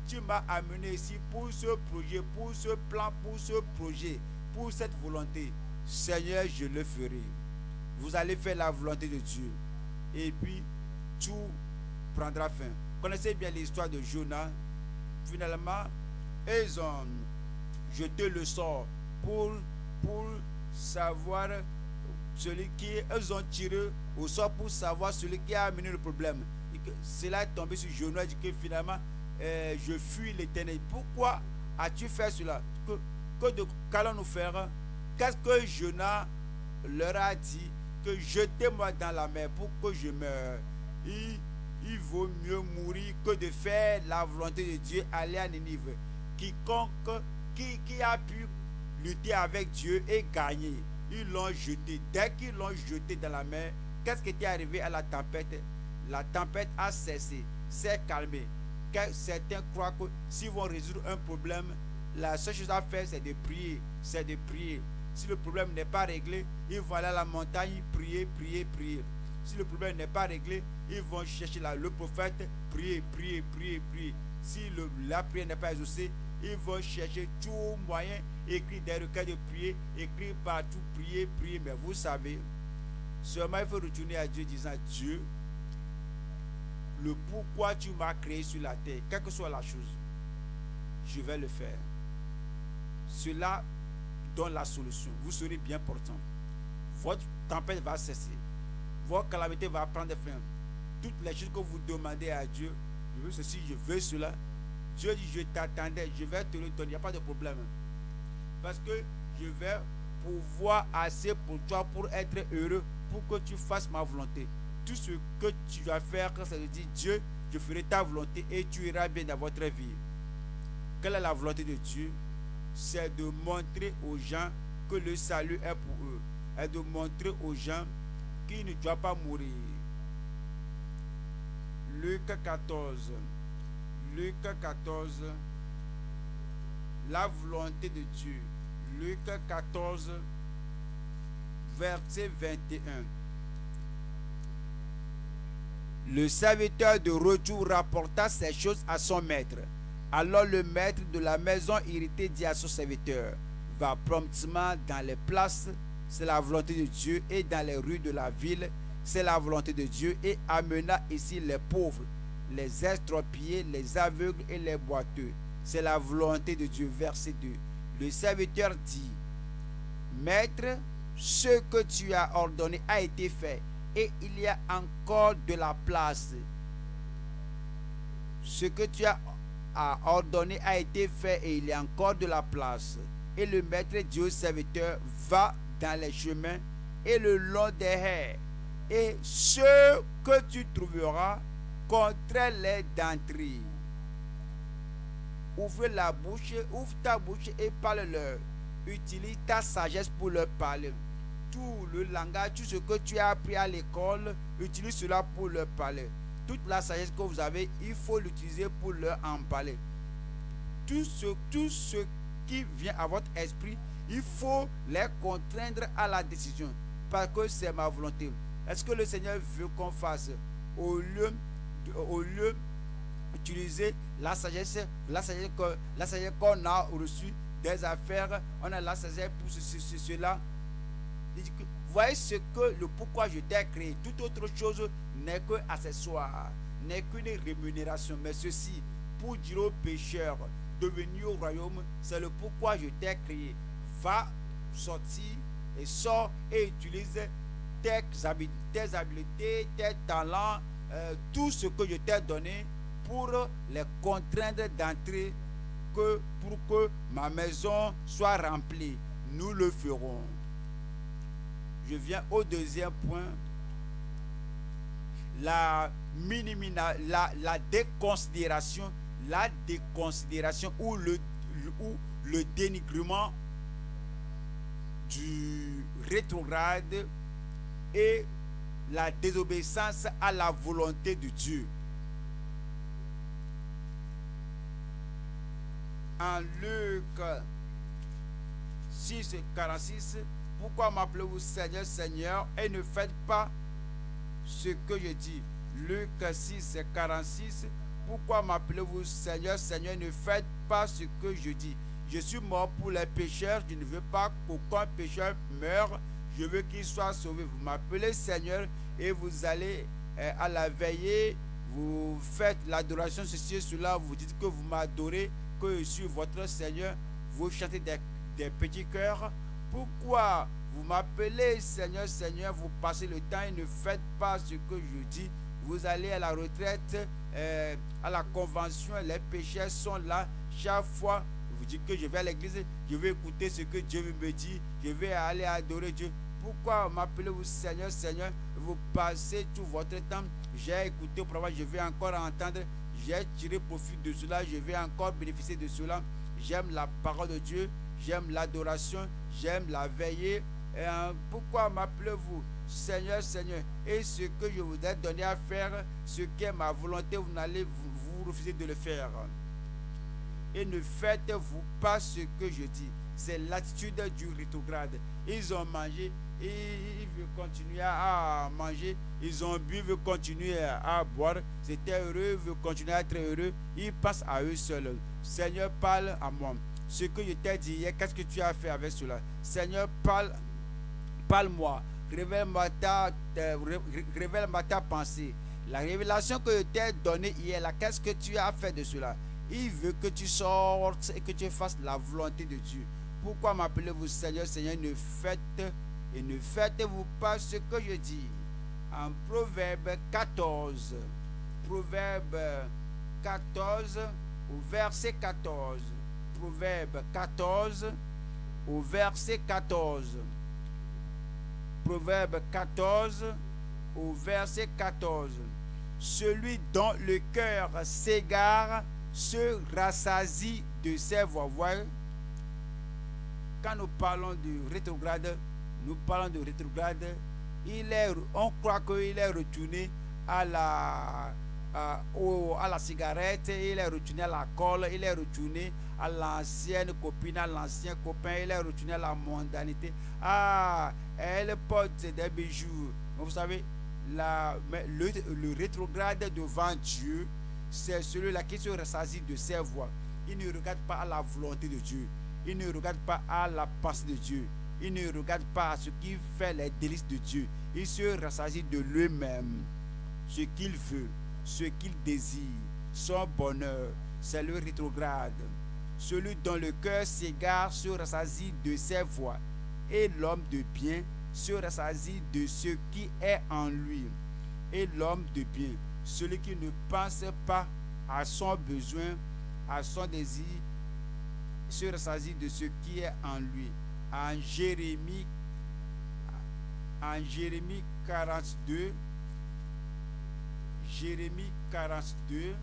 tu m'as amené ici pour ce projet, pour ce plan, pour ce projet, pour cette volonté. Seigneur, je le ferai. Vous allez faire la volonté de Dieu. Et puis, tout prendra fin. Vous connaissez bien l'histoire de Jonas. Finalement, ils ont jeté le sort pour, pour savoir celui qui... Ils ont tiré au sort pour savoir celui qui a amené le problème. Et que cela est tombé sur Jonas. Dit que finalement, euh, je fuis l'Éternel. Pourquoi as-tu fait cela? Que, que de qu'allons-nous faire? Qu'est-ce que Jonas leur a dit? Que jetez-moi dans la mer pour que je meure. Il, il vaut mieux mourir que de faire la volonté de Dieu, aller à Ninive. Quiconque qui, qui a pu lutter avec Dieu et gagner, ils l'ont jeté. Dès qu'ils l'ont jeté dans la mer, qu'est-ce qui était arrivé à la tempête? La tempête a cessé, s'est calmée. Certains croient que s'ils vont résoudre un problème, la seule chose à faire, c'est de prier. C'est de prier. Si le problème n'est pas réglé, ils vont aller à la montagne, prier, prier, prier. Si le problème n'est pas réglé, ils vont chercher la, le prophète, prier, prier, prier, prier. Si le, la prière n'est pas exaucée, ils vont chercher tout moyen, écrire des requêtes de prier, écrire partout, prier, prier. Mais vous savez, seulement il faut retourner à Dieu disant, Dieu, le pourquoi tu m'as créé sur la terre, quelle que soit la chose, je vais le faire. Cela donne la solution. Vous serez bien portant. Votre tempête va cesser. Votre calamité va prendre fin. Toutes les choses que vous demandez à Dieu, je veux ceci, je veux cela. Dieu dit, je t'attendais, je vais te le donner. Il n'y a pas de problème. Parce que je vais pouvoir assez pour toi pour être heureux, pour que tu fasses ma volonté. Tout ce que tu vas faire, c'est de dire, Dieu, je ferai ta volonté et tu iras bien dans votre vie. Quelle est la volonté de Dieu? C'est de montrer aux gens que le salut est pour eux. Et de montrer aux gens qu'ils ne doivent pas mourir. Luc quatorze. Luc quatorze. La volonté de Dieu. Luc quatorze, verset vingt et un. Le serviteur de retour rapporta ces choses à son maître. Alors le maître de la maison irrité dit à son serviteur, va promptement dans les places, c'est la volonté de Dieu, et dans les rues de la ville, c'est la volonté de Dieu, et amena ici les pauvres, les estropiés, les aveugles et les boiteux. C'est la volonté de Dieu. Verset deux. Le serviteur dit, maître, ce que tu as ordonné a été fait, et il y a encore de la place. Ce que tu as a ordonné a été fait et il y a encore de la place. Et le maître dit au serviteur, va dans les chemins et le long des haies, et ce que tu trouveras, contrains-les d'entrer. Ouvre la bouche, ouvre ta bouche et parle-leur. Utilise ta sagesse pour leur parler. Tout le langage, tout ce que tu as appris à l'école, utilise cela pour leur parler. Toute la sagesse que vous avez, il faut l'utiliser pour leur en parler. Tout ce, tout ce qui vient à votre esprit, il faut les contraindre à la décision. Parce que c'est ma volonté. Est-ce que le Seigneur veut qu'on fasse, au lieu, au lieu d'utiliser la sagesse, la sagesse, la sagesse qu'on a reçue des affaires, on a la sagesse pour ceci, ceci, cela. Voyez ce que le pourquoi je t'ai créé. Toute autre chose n'est que accessoire, n'est qu'une rémunération. Mais ceci, pour dire aux pécheurs de venir au royaume, c'est le pourquoi je t'ai créé. Va sortir et sors et utilise tes habiletés, tes, habiletés, tes talents, euh, tout ce que je t'ai donné pour les contraindre d'entrer, que pour que ma maison soit remplie. Nous le ferons. Je viens au deuxième point. La, minimina, la, la déconsidération, la déconsidération ou le, ou le dénigrement du rétrograde et la désobéissance à la volonté de Dieu. En Luc six, quarante-six, pourquoi m'appelez-vous Seigneur, Seigneur, et ne faites pas ce que je dis? Luc six, quarante-six, Pourquoi m'appelez-vous Seigneur? Seigneur, ne faites pas ce que je dis. Je suis mort pour les pécheurs. Je ne veux pas qu'aucun pécheur meure. Je veux qu'il soit sauvé. Vous m'appelez Seigneur et vous allez euh, à la veillée. Vous faites l'adoration, ceci et cela. Vous dites que vous m'adorez, que je suis votre Seigneur. Vous chantez des, des petits cœurs. Pourquoi vous m'appelez Seigneur, Seigneur? Vous passez le temps et ne faites pas ce que je dis. Vous allez à la retraite, euh, à la convention, les pécheurs sont là. Chaque fois, vous dites que je vais à l'église, je vais écouter ce que Dieu me dit, je vais aller adorer Dieu. Pourquoi m'appelez-vous Seigneur, Seigneur? Vous passez tout votre temps. J'ai écouté auparavant, je vais encore entendre. J'ai tiré profit de cela, je vais encore bénéficier de cela. J'aime la parole de Dieu, j'aime l'adoration, j'aime la veillée. Et, hein, pourquoi m'appelez-vous Seigneur, Seigneur? Et ce que je vous ai donné à faire, ce qui est ma volonté, vous n'allez vous, vous refuser de le faire. Et ne faites-vous pas ce que je dis. C'est l'attitude du rétrograde. Ils ont mangé, et ils veulent continuer à manger. Ils ont bu, ils veulent continuer à boire. C'était heureux, ils veulent continuer à être heureux. Ils passent à eux seuls. Seigneur, parle à moi. Ce que je t'ai dit hier, qu'est-ce que tu as fait avec cela? Seigneur, parle, parle-moi. Révèle-moi ta, révèle-moi ta pensée. La révélation que je t'ai donnée hier, là, qu'est-ce que tu as fait de cela? Il veut que tu sortes et que tu fasses la volonté de Dieu. Pourquoi m'appelez-vous Seigneur, Seigneur? Ne faites et ne faites-vous pas ce que je dis. En Proverbe quatorze, Proverbe quatorze, au verset quatorze. Proverbe quatorze, au verset quatorze. Proverbe quatorze, au verset quatorze. Celui dont le cœur s'égare se rassasie de ses voies. Voyez, quand nous parlons de rétrograde, nous parlons de rétrograde, il est, on croit qu'il est retourné à la, à, au, à la cigarette, il est retourné à la colle, il est retourné à l'ancienne copine, à l'ancien copain, il est retourné à la mondanité. Ah, elle porte des bijoux. Vous savez, la, le, le rétrograde devant Dieu, c'est celui-là qui se rassasie de ses voies. Il ne regarde pas à la volonté de Dieu. Il ne regarde pas à la pensée de Dieu. Il ne regarde pas à ce qui fait les délices de Dieu. Il se rassasie de lui-même. Ce qu'il veut, ce qu'il désire, son bonheur, c'est le rétrograde. Celui dont le cœur s'égare se rassasie de ses voies. Et l'homme de bien se rassasie de ce qui est en lui. Et l'homme de bien, celui qui ne pense pas à son besoin, à son désir, se rassasie de ce qui est en lui. En Jérémie, en Jérémie quarante-deux, Jérémie quarante-deux,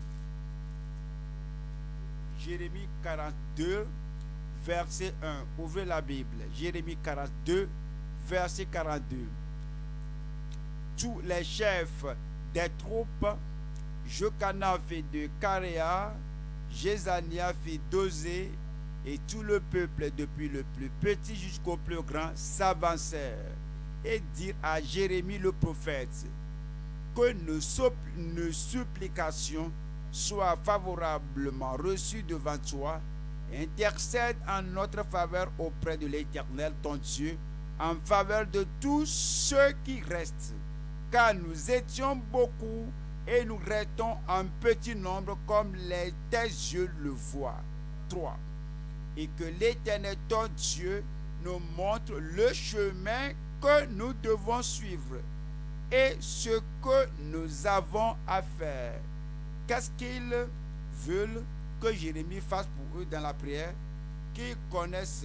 Jérémie quarante-deux, verset un. Ouvrez la Bible. Jérémie quarante-deux, verset quarante-deux. Tous les chefs des troupes, Jokana fils de Karéa, Jézania fils d'Osée, et tout le peuple, depuis le plus petit jusqu'au plus grand, s'avancèrent et dirent à Jérémie le prophète que nos, nos supplications soient favorablement reçues devant toi. Intercède en notre faveur auprès de l'Éternel, ton Dieu, en faveur de tous ceux qui restent, car nous étions beaucoup et nous restons en petit nombre comme les, tes yeux le voient. trois. Et que l'Éternel, ton Dieu, nous montre le chemin que nous devons suivre et ce que nous avons à faire. Qu'est-ce qu'ils veulent que Jérémie fasse pour eux dans la prière? Qu'ils connaissent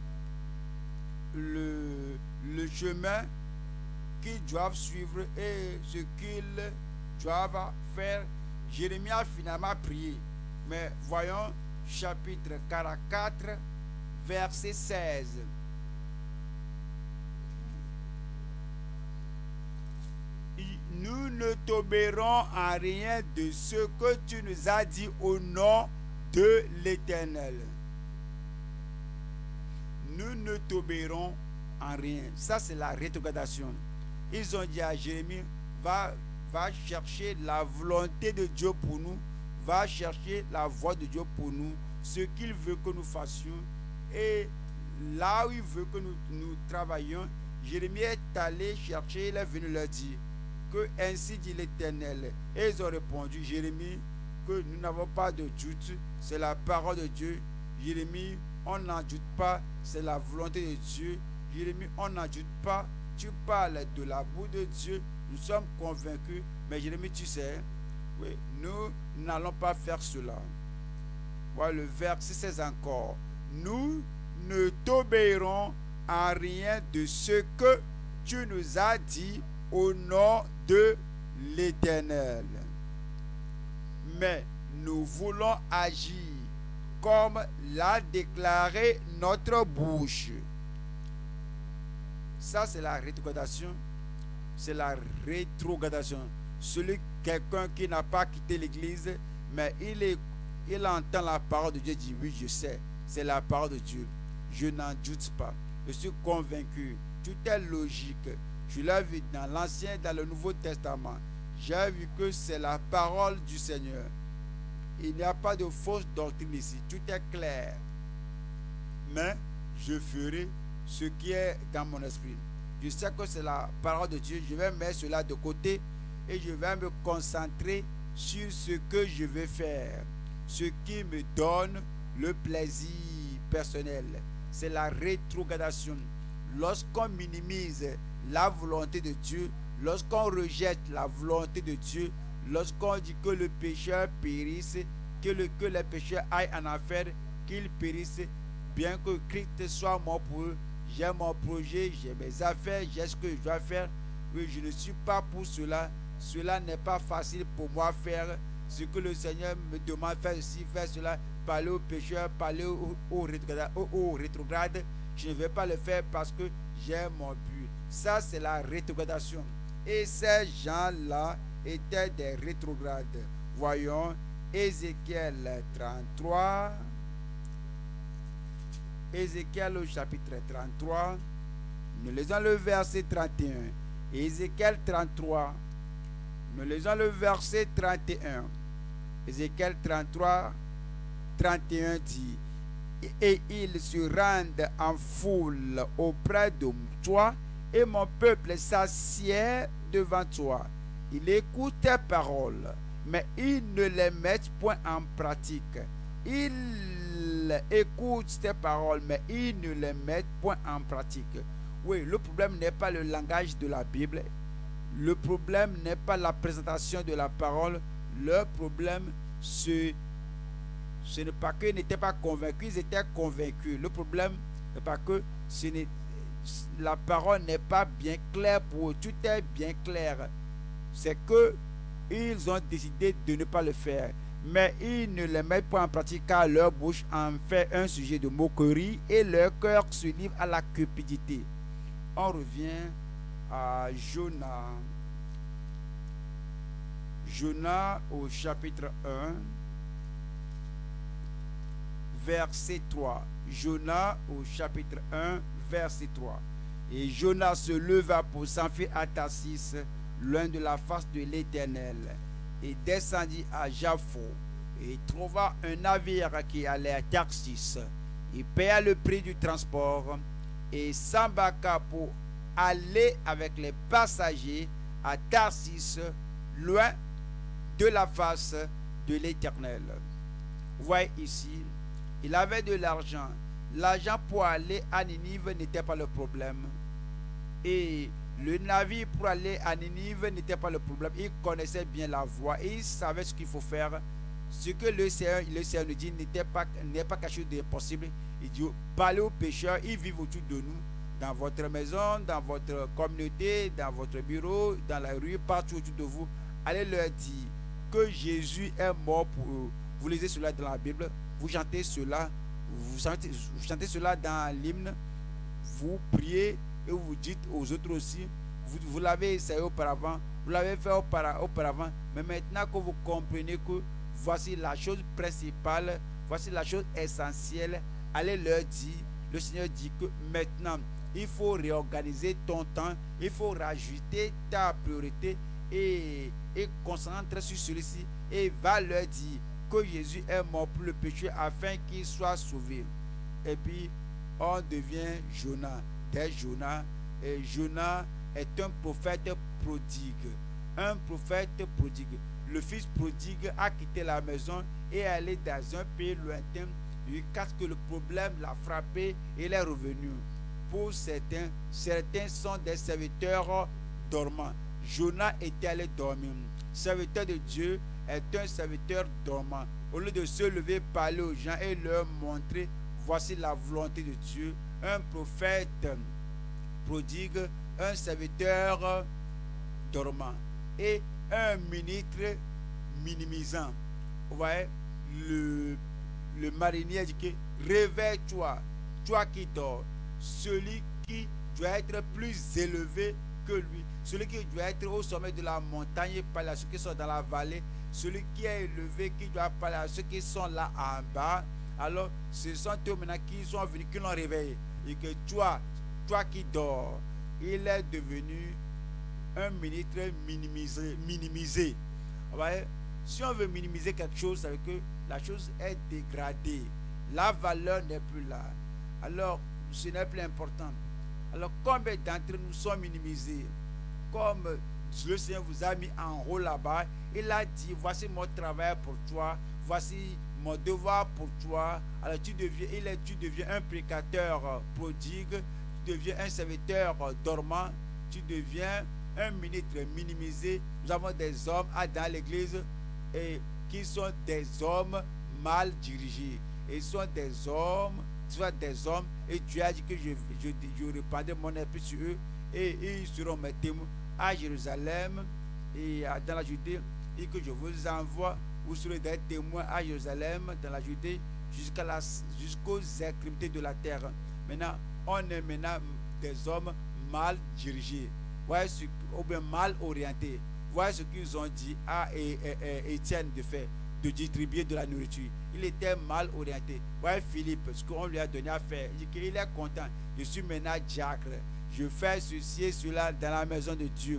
le, le chemin qu'ils doivent suivre et ce qu'ils doivent faire. Jérémie a finalement prié. Mais voyons chapitre quarante-quatre, verset seize. Nous ne t'obéirons en rien de ce que tu nous as dit au nom de l'Éternel. Nous ne t'obéirons en rien. Ça, c'est la rétrogradation. Ils ont dit à Jérémie, va, va chercher la volonté de Dieu pour nous. va chercher la voix de Dieu pour nous, ce qu'il veut que nous fassions, et là où il veut que nous, nous travaillions. Jérémie est allé chercher, il est venu leur dire que ainsi dit l'Éternel. Et ils ont répondu, Jérémie, que nous n'avons pas de doute, c'est la parole de Dieu. Jérémie, on n'en doute pas, c'est la volonté de Dieu. Jérémie, on n'en doute pas, tu parles de la boue de Dieu, nous sommes convaincus. Mais Jérémie, tu sais, oui, nous n'allons pas faire cela. Voilà le verset seize encore. Nous ne t'obéirons en rien de ce que tu nous as dit au nom de l'Éternel. Mais nous voulons agir comme l'a déclaré notre bouche. Ça, c'est la rétrogradation. C'est la rétrogradation. Celui, quelqu'un qui n'a pas quitté l'église, mais il, est, il entend la parole de Dieu, dit oui, je sais, c'est la parole de Dieu. Je n'en doute pas. Je suis convaincu. Tout est logique. Je l'ai vu dans l'Ancien et dans le Nouveau Testament. J'ai vu que c'est la parole du Seigneur. Il n'y a pas de fausse doctrine ici. Tout est clair. Mais je ferai ce qui est dans mon esprit. Je sais que c'est la parole de Dieu. Je vais mettre cela de côté et je vais me concentrer sur ce que je vais faire. Ce qui me donne le plaisir personnel. C'est la rétrogradation. Lorsqu'on minimise la volonté de Dieu, lorsqu'on rejette la volonté de Dieu, lorsqu'on dit que le pécheur périsse, que, le, que les pécheurs aillent en enfer, qu'ils périssent, bien que Christ soit mort pour eux, j'ai mon projet, j'ai mes affaires, j'ai ce que je dois faire. Oui, je ne suis pas pour cela. Cela n'est pas facile pour moi faire. Ce que le Seigneur me demande, faire ceci, faire cela, parler aux pécheurs, parler aux, aux, rétrogrades, aux, aux rétrogrades. Je ne vais pas le faire parce que j'ai mon but. Ça, c'est la rétrogradation. Et ces gens-là étaient des rétrogrades. Voyons Ézéchiel trente-trois. Ézéchiel au chapitre trente-trois. Nous lisons le verset trente et un. Ézéchiel trente-trois. Nous lisons le verset trente et un. Ézéchiel trente-trois, trente et un dit: et ils se rendent en foule auprès de toi, et mon peuple s'assied devant toi. Ils écoutent tes paroles, mais ils ne les mettent point en pratique. Ils écoutent tes paroles, mais ils ne les mettent point en pratique. Oui, le problème n'est pas le langage de la Bible. Le problème n'est pas la présentation de la parole. Le problème, c'est Ce n'est pas qu'ils n'étaient pas convaincus, ils étaient convaincus. Le problème n'est pas que ce n'est, la parole n'est pas bien claire pour eux. Tout est bien clair. C'est que ils ont décidé de ne pas le faire. Mais ils ne le mettent pas en pratique car leur bouche en fait un sujet de moquerie et leur cœur se livre à la cupidité. On revient à Jonas. Jonas au chapitre un. Verset trois. Jonas au chapitre un, verset trois. Et Jonas se leva pour s'enfuir à Tarsis, loin de la face de l'Éternel, et descendit à Jaffo, et trouva un navire qui allait à Tarsis. Il paya le prix du transport, et s'embarqua pour aller avec les passagers à Tarsis, loin de la face de l'Éternel. Vous voyez ici, il avait de l'argent. L'argent pour aller à Ninive n'était pas le problème. Et le navire pour aller à Ninive n'était pas le problème. Il connaissait bien la voie et il savait ce qu'il faut faire. Ce que le Seigneur, le Seigneur nous dit n'était pas, n'est pas quelque chose d'impossible. Il dit, parlez aux pécheurs, ils vivent autour de nous. Dans votre maison, dans votre communauté, dans votre bureau, dans la rue, partout autour de vous. Allez leur dire que Jésus est mort pour eux. Vous lisez cela dans la Bible. Vous chantez cela, vous chantez, vous chantez cela dans l'hymne, vous priez et vous dites aux autres aussi, vous, vous l'avez essayé auparavant, vous l'avez fait auparavant, mais maintenant que vous comprenez que voici la chose principale, voici la chose essentielle, allez leur dire, le Seigneur dit que maintenant, il faut réorganiser ton temps, il faut rajouter ta priorité et, et concentrer sur celui-ci et va leur dire que Jésus est mort pour le péché afin qu'il soit sauvé. Et puis, on devient Jonas. Dès Jonas, et Jonas est un prophète prodigue. Un prophète prodigue. Le fils prodigue a quitté la maison et est allé dans un pays lointain jusqu'à ce que le problème l'a frappé et il est revenu. Pour certains, certains sont des serviteurs dormants. Jonas était allé dormir. Serviteur de Dieu est un serviteur dormant. Au lieu de se lever, parler aux gens et leur montrer, voici la volonté de Dieu. Un prophète prodigue, un serviteur dormant et un ministre minimisant. Vous voyez, le, le marinier dit que réveille-toi, toi qui dors. Celui qui doit être plus élevé que lui, celui qui doit être au sommet de la montagne, parler à ceux qui sont dans la vallée, celui qui est élevé, qui doit parler à ceux qui sont là en bas. Alors, ce sont eux maintenant qui sont venus, qui l'ont réveillé. Et que toi, toi qui dors, il est devenu un ministre minimisé. minimisé. Vous voyez, si on veut minimiser quelque chose, ça veut dire que la chose est dégradée. La valeur n'est plus là. Alors, ce n'est plus important. Alors, combien d'entre nous sont minimisés? Comme le Seigneur vous a mis en haut là-bas, il a dit, voici mon travail pour toi, voici mon devoir pour toi. Alors, tu deviens, il est, tu deviens un prédicateur prodigue, tu deviens un serviteur dormant, tu deviens un ministre minimisé. Nous avons des hommes dans l'église et qui sont des hommes mal dirigés. Ils sont des hommes, soit des hommes, et Dieu a dit que je, je, je répandrai mon esprit sur eux et ils seront mes témoins à Jérusalem et dans la Judée, et que je vous envoie, vous serez des témoins à Jérusalem, dans la Judée, jusqu'à la, jusqu'aux extrémités de la terre. Maintenant, on est maintenant des hommes mal dirigés. Voyez ce, ou bien mal orientés. Voyez ce qu'ils ont dit à Étienne de faire, de distribuer de la nourriture. Il était mal orienté. Voyez Philippe, ce qu'on lui a donné à faire. Il dit qu'il est content. Je suis maintenant diacre. Je fais ceci et cela dans la maison de Dieu.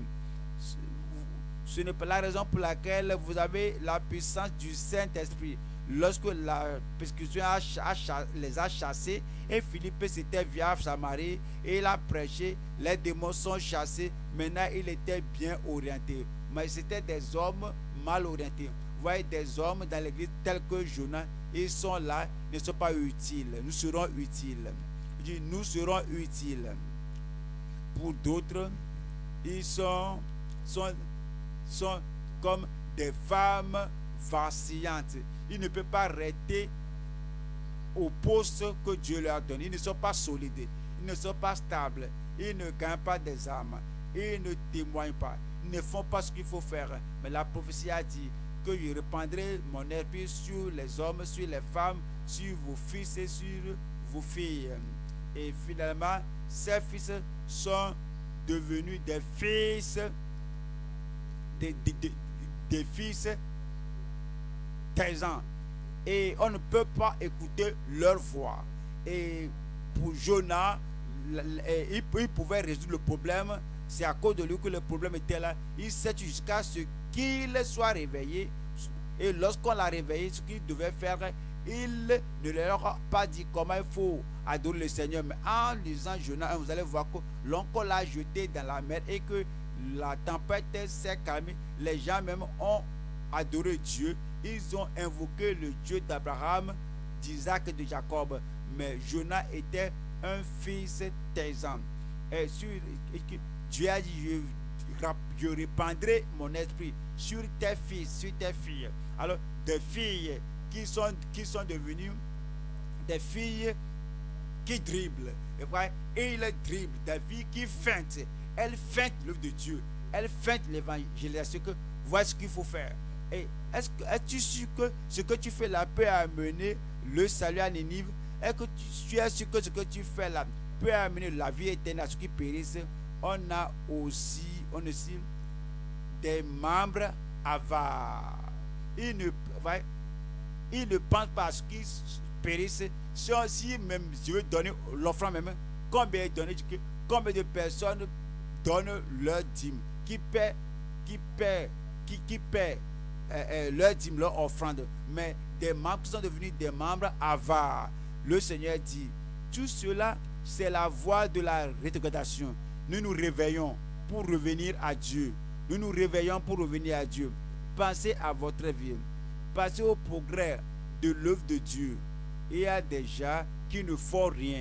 Ce n'est pas la raison pour laquelle vous avez la puissance du Saint-Esprit. Lorsque la persécution a, a, les a chassés, et Philippe s'était via Samarie, et il a prêché, les démons sont chassés. Maintenant, il était bien orienté. Mais c'était des hommes mal orientés. Vous voyez des hommes dans l'église tels que Jonas, ils sont là, ils ne sont pas utiles. Nous serons utiles. Je dis, nous serons utiles. Pour d'autres, ils sont, sont, sont comme des femmes vacillantes. Ils ne peuvent pas rester au poste que Dieu leur donne. Ils ne sont pas solides. Ils ne sont pas stables. Ils ne gagnent pas des âmes. Ils ne témoignent pas. Ils ne font pas ce qu'il faut faire. Mais la prophétie a dit que je répandrai mon esprit sur les hommes, sur les femmes, sur vos fils et sur vos filles. Et finalement, ces fils sont devenus des fils, des, des, des, des fils taisants. Et on ne peut pas écouter leur voix. Et pour Jonas, il, il pouvait résoudre le problème. C'est à cause de lui que le problème était là. Il s'est jusqu'à ce qu'il soit réveillé. Et lorsqu'on l'a réveillé, ce qu'il devait faire, il ne leur a pas dit comment il faut adorer le Seigneur. Mais en lisant Jonas, vous allez voir que l'oncle l'a jeté dans la mer et que la tempête s'est calmée. Les gens même ont adoré Dieu. Ils ont invoqué le Dieu d'Abraham, d'Isaac et de Jacob. Mais Jonas était un fils taisant. Et sur, Dieu a dit, je, je répandrai mon esprit sur tes fils, sur tes filles. Alors, des filles qui sont, qui sont devenues des filles qui dribblent. Et voilà, et il dribble, des filles qui feintent. Elles feintent l'œuvre de Dieu. Elles feintent l'évangile. C'est que, voilà ce qu'il faut faire. Et est-ce que, es-tu sûr que ce que tu fais là peut amener le salut à Ninive? Est-ce que tu, tu es sûr que ce que tu fais là peut amener la vie éternelle à ceux qui périssent? On a aussi, on a aussi des membres avares. Ils ne, ouais, ils ne pensent pas à ce qui périssent. Si, si même je veux donner l'offrande même, combien donner, combien de personnes donnent leur dîme, qui paient, qui paient, qui, qui paient euh, euh, leur dîme, leur offrande, mais des membres qui sont devenus des membres avares. Le Seigneur dit, tout cela, c'est la voie de la rétrogradation. Nous nous réveillons pour revenir à Dieu. Nous nous réveillons pour revenir à Dieu. Pensez à votre vie. Pensez au progrès de l'œuvre de Dieu. Il y a des gens qui ne font rien.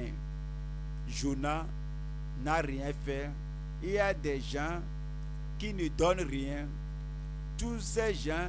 Jonas n'a rien fait. Il y a des gens qui ne donnent rien. Tous ces gens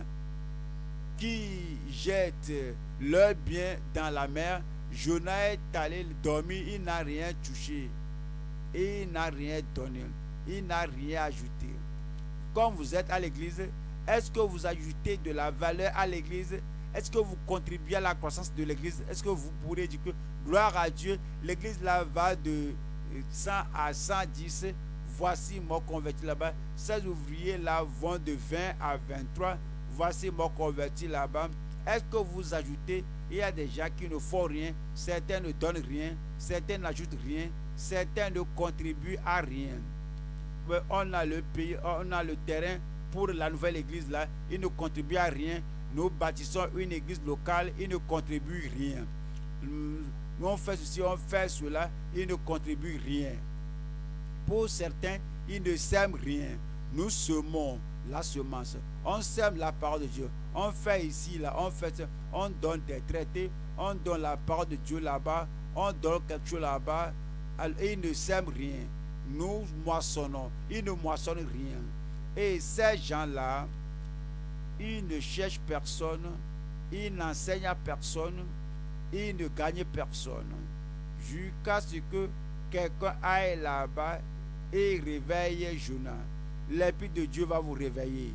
qui jettent leurs biens dans la mer, Jonas est allé dormir, il n'a rien touché. Et il n'a rien donné. Il n'a rien ajouté. Quand vous êtes à l'église, est-ce que vous ajoutez de la valeur à l'église? Est-ce que vous contribuez à la croissance de l'église? Est-ce que vous pourrez dire que, gloire à Dieu, l'église là va de cent à cent dix. Voici mon converti là-bas. Ces ouvriers là vont de vingt à vingt-trois. Voici mon converti là-bas. Est-ce que vous ajoutez? Il y a des gens qui ne font rien. Certains ne donnent rien. Certains n'ajoutent rien. Certains ne contribuent à rien. Mais on a le pays, on a le terrain pour la nouvelle église là. Ils ne contribuent à rien. Nous bâtissons une église locale. Ils ne contribuent rien. Nous on fait ceci, on fait cela. Ils ne contribuent rien. Pour certains, ils ne sèment rien. Nous semons la semence. On sème la parole de Dieu. On fait ici, là, on fait, on donne des traités, on donne la parole de Dieu là-bas, on donne quelque chose là-bas. Et ils ne sèment rien. Nous moissonnons. Ils ne moissonnent rien. Et ces gens-là, ils ne cherchent personne, ils n'enseignent à personne, ils ne gagnent personne. Jusqu'à ce que quelqu'un aille là-bas et réveille Jonas. L'Esprit de Dieu va vous réveiller,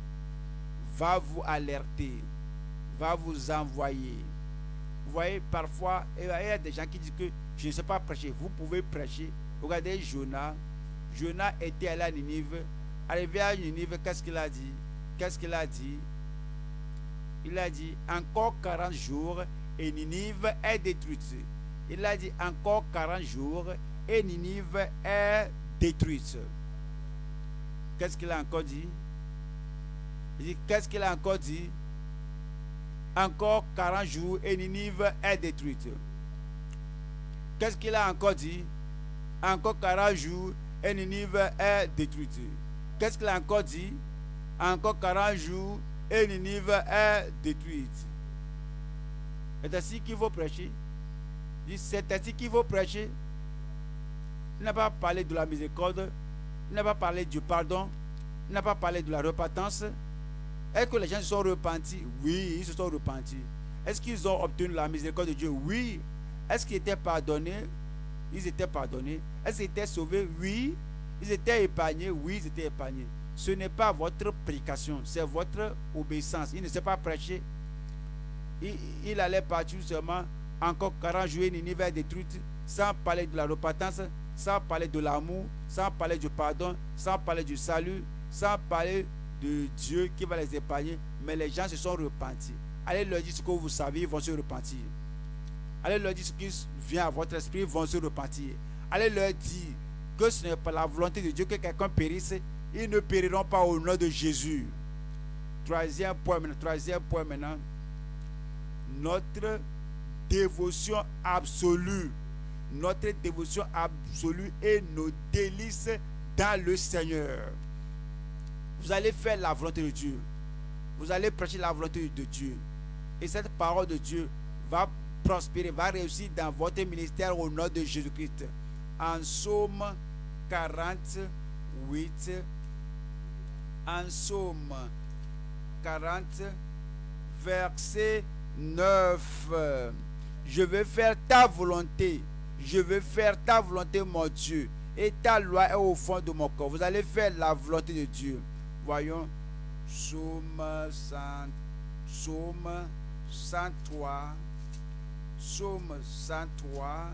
va vous alerter, va vous envoyer. Vous voyez, parfois, il y a des gens qui disent que je ne sais pas prêcher. Vous pouvez prêcher. Regardez Jonas. Jonas était allé à Ninive. Arrivé à Ninive, qu'est-ce qu'il a dit? Qu'est-ce qu'il a dit? Il a dit, encore quarante jours et Ninive est détruite. Il a dit, encore quarante jours et Ninive est détruite. Qu'est-ce qu'il a encore dit? Il dit, qu'est-ce qu'il a encore dit? Encore quarante jours et Ninive est détruite. Qu'est-ce qu'il a encore dit? Encore quarante jours et Ninive est détruite. Qu'est-ce qu'il a encore dit? Encore quarante jours et Ninive est détruite. C'est ainsi qu'il faut prêcher. C'est ainsi qu'il faut prêcher. Il n'a pas parlé de la miséricorde. Il n'a pas parlé du pardon. Il n'a pas parlé de la repentance. Est-ce que les gens se sont repentis? Oui, ils se sont repentis. Est-ce qu'ils ont obtenu la miséricorde de Dieu? Oui. Est-ce qu'ils étaient pardonnés? Ils étaient pardonnés. Est-ce qu'ils étaient sauvés? Oui. Ils étaient épargnés? Oui, ils étaient épargnés. Ce n'est pas votre prédication, c'est votre obéissance. Il ne sait pas prêcher. Il, il allait partir seulement encore quarante jours, Ninive est détruite, sans parler de la repentance, sans parler de l'amour, sans parler du pardon, sans parler du salut, sans parler de Dieu qui va les épargner. Mais les gens se sont repentis. Allez leur dire ce que vous savez, ils vont se repentir. Allez leur dire ce qui vient à votre esprit, ils vont se repentir. Allez leur dire que ce n'est pas la volonté de Dieu que quelqu'un périsse. Ils ne périront pas au nom de Jésus. Troisième point maintenant. Troisième point maintenant. Notre dévotion absolue. Notre dévotion absolue et nos délices dans le Seigneur. Vous allez faire la volonté de Dieu. Vous allez prêcher la volonté de Dieu. Et cette parole de Dieu va prospérer, va réussir dans votre ministère au nom de Jésus-Christ. En Psaume quarante-huit, en Psaume quarante, verset neuf. Je veux faire ta volonté. Je veux faire ta volonté, mon Dieu. Et ta loi est au fond de mon corps. Vous allez faire la volonté de Dieu. Voyons. Psaume cent, Psaume cent trois. Psaume cent trois.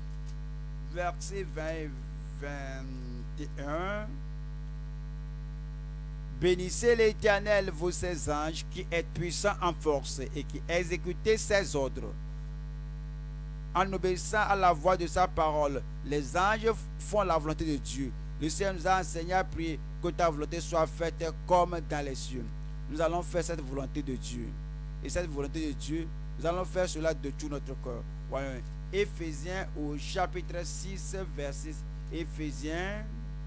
Verset vingt et vingt et un. Bénissez l'Éternel, vous ses anges, qui est puissant en force et qui exécutez ses ordres. En obéissant à la voix de sa parole, les anges font la volonté de Dieu. Le Seigneur nous a enseigné à prier que ta volonté soit faite comme dans les cieux. nous allons faire cette volonté de Dieu. Et cette volonté de Dieu, nous allons faire cela de tout notre corps. Voyons, Éphésiens au chapitre six, verset Éphésiens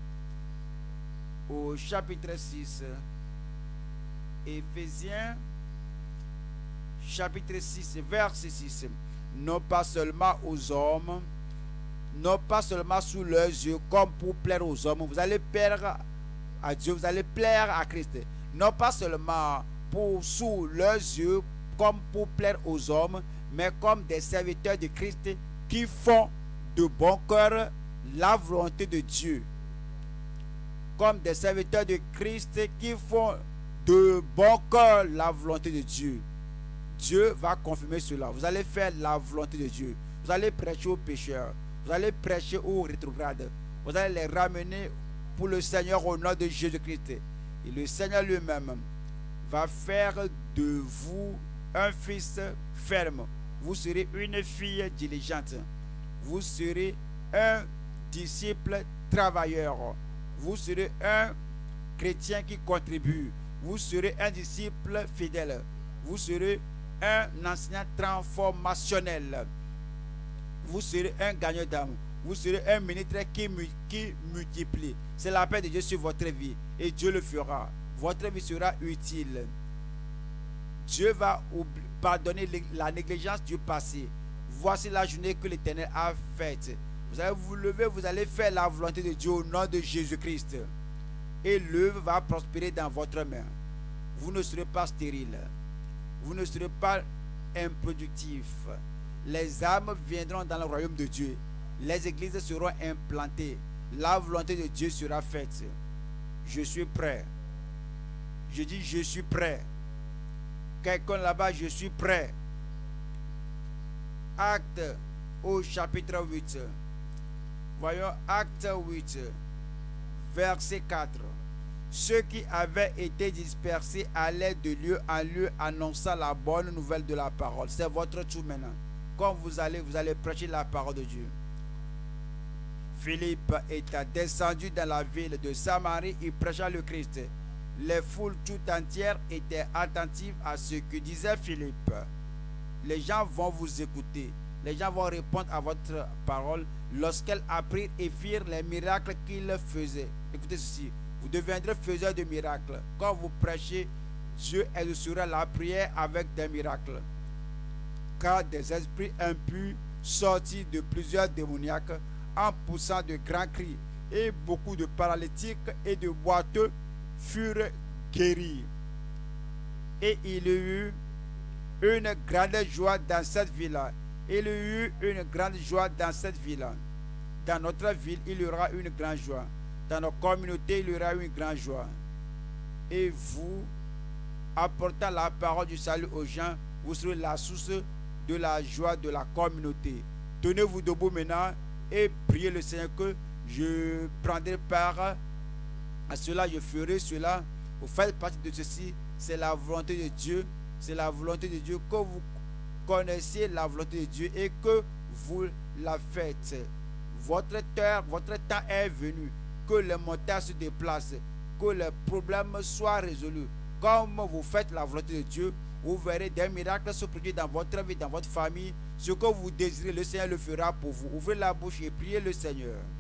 au chapitre six. Éphésiens chapitre six, verset six. Non pas seulement aux hommes, non pas seulement sous leurs yeux, comme pour plaire aux hommes. Vous allez plaire à Dieu, vous allez plaire à Christ. Non pas seulement pour sous leurs yeux, comme pour plaire aux hommes, mais comme des serviteurs de Christ qui font de bon cœur la volonté de Dieu. Comme des serviteurs de Christ qui font de bon cœur la volonté de Dieu. Dieu va confirmer cela. Vous allez faire la volonté de Dieu. Vous allez prêcher aux pécheurs. Vous allez prêcher aux rétrogrades. Vous allez les ramener pour le Seigneur au nom de Jésus-Christ. Et le Seigneur lui-même va faire de vous un fils ferme. Vous serez une fille diligente. Vous serez un disciple travailleur. Vous serez un chrétien qui contribue. Vous serez un disciple fidèle. Vous serez un enseignant transformationnel. Vous serez un gagnant d'âme. Vous serez un ministre qui, qui multiplie. C'est la paix de Dieu sur votre vie. Et Dieu le fera. Votre vie sera utile. Dieu va pardonner la négligence du passé. Voici la journée que l'Éternel a faite. Vous allez vous lever, vous allez faire la volonté de Dieu au nom de Jésus-Christ. Et l'œuvre va prospérer dans votre main. Vous ne serez pas stérile. Vous ne serez pas improductif. Les âmes viendront dans le royaume de Dieu. Les églises seront implantées. La volonté de Dieu sera faite. Je suis prêt. Je dis je suis prêt. Quelqu'un là-bas, je suis prêt. Acte au chapitre huit. Voyons Acte huit, verset quatre. Ceux qui avaient été dispersés allaient de lieu en lieu annonçant la bonne nouvelle de la parole. C'est votre tour maintenant. Quand vous allez, vous allez prêcher la parole de Dieu. Philippe était descendu dans la ville de Samarie, il prêcha le Christ. Les foules tout entières étaient attentives à ce que disait Philippe. Les gens vont vous écouter. Les gens vont répondre à votre parole lorsqu'elles apprirent et firent les miracles qu'il faisait. Écoutez ceci. Vous deviendrez faiseur de miracles. Quand vous prêchez, Dieu exaucera la prière avec des miracles. Car des esprits impurs sortis de plusieurs démoniaques en poussant de grands cris, et beaucoup de paralytiques et de boiteux furent guéris. Et il y eut une grande joie dans cette ville. Il y eut une grande joie dans cette ville. Dans notre ville, il y aura une grande joie. Dans nos communautés, il y aura une grande joie. Et vous, apportant la parole du salut aux gens, vous serez la source de la joie de la communauté. Tenez-vous debout maintenant et priez le Seigneur que je prendrai part à cela, je ferai cela. Vous faites partie de ceci. C'est la volonté de Dieu. C'est la volonté de Dieu que vous connaissiez la volonté de Dieu et que vous la faites. Votre temps, votre temps est venu. Que les montagnes se déplacent. Que les problèmes soient résolus. Comme vous faites la volonté de Dieu, vous verrez des miracles se produire dans votre vie, dans votre famille. Ce que vous désirez, le Seigneur le fera pour vous. Ouvrez la bouche et priez le Seigneur.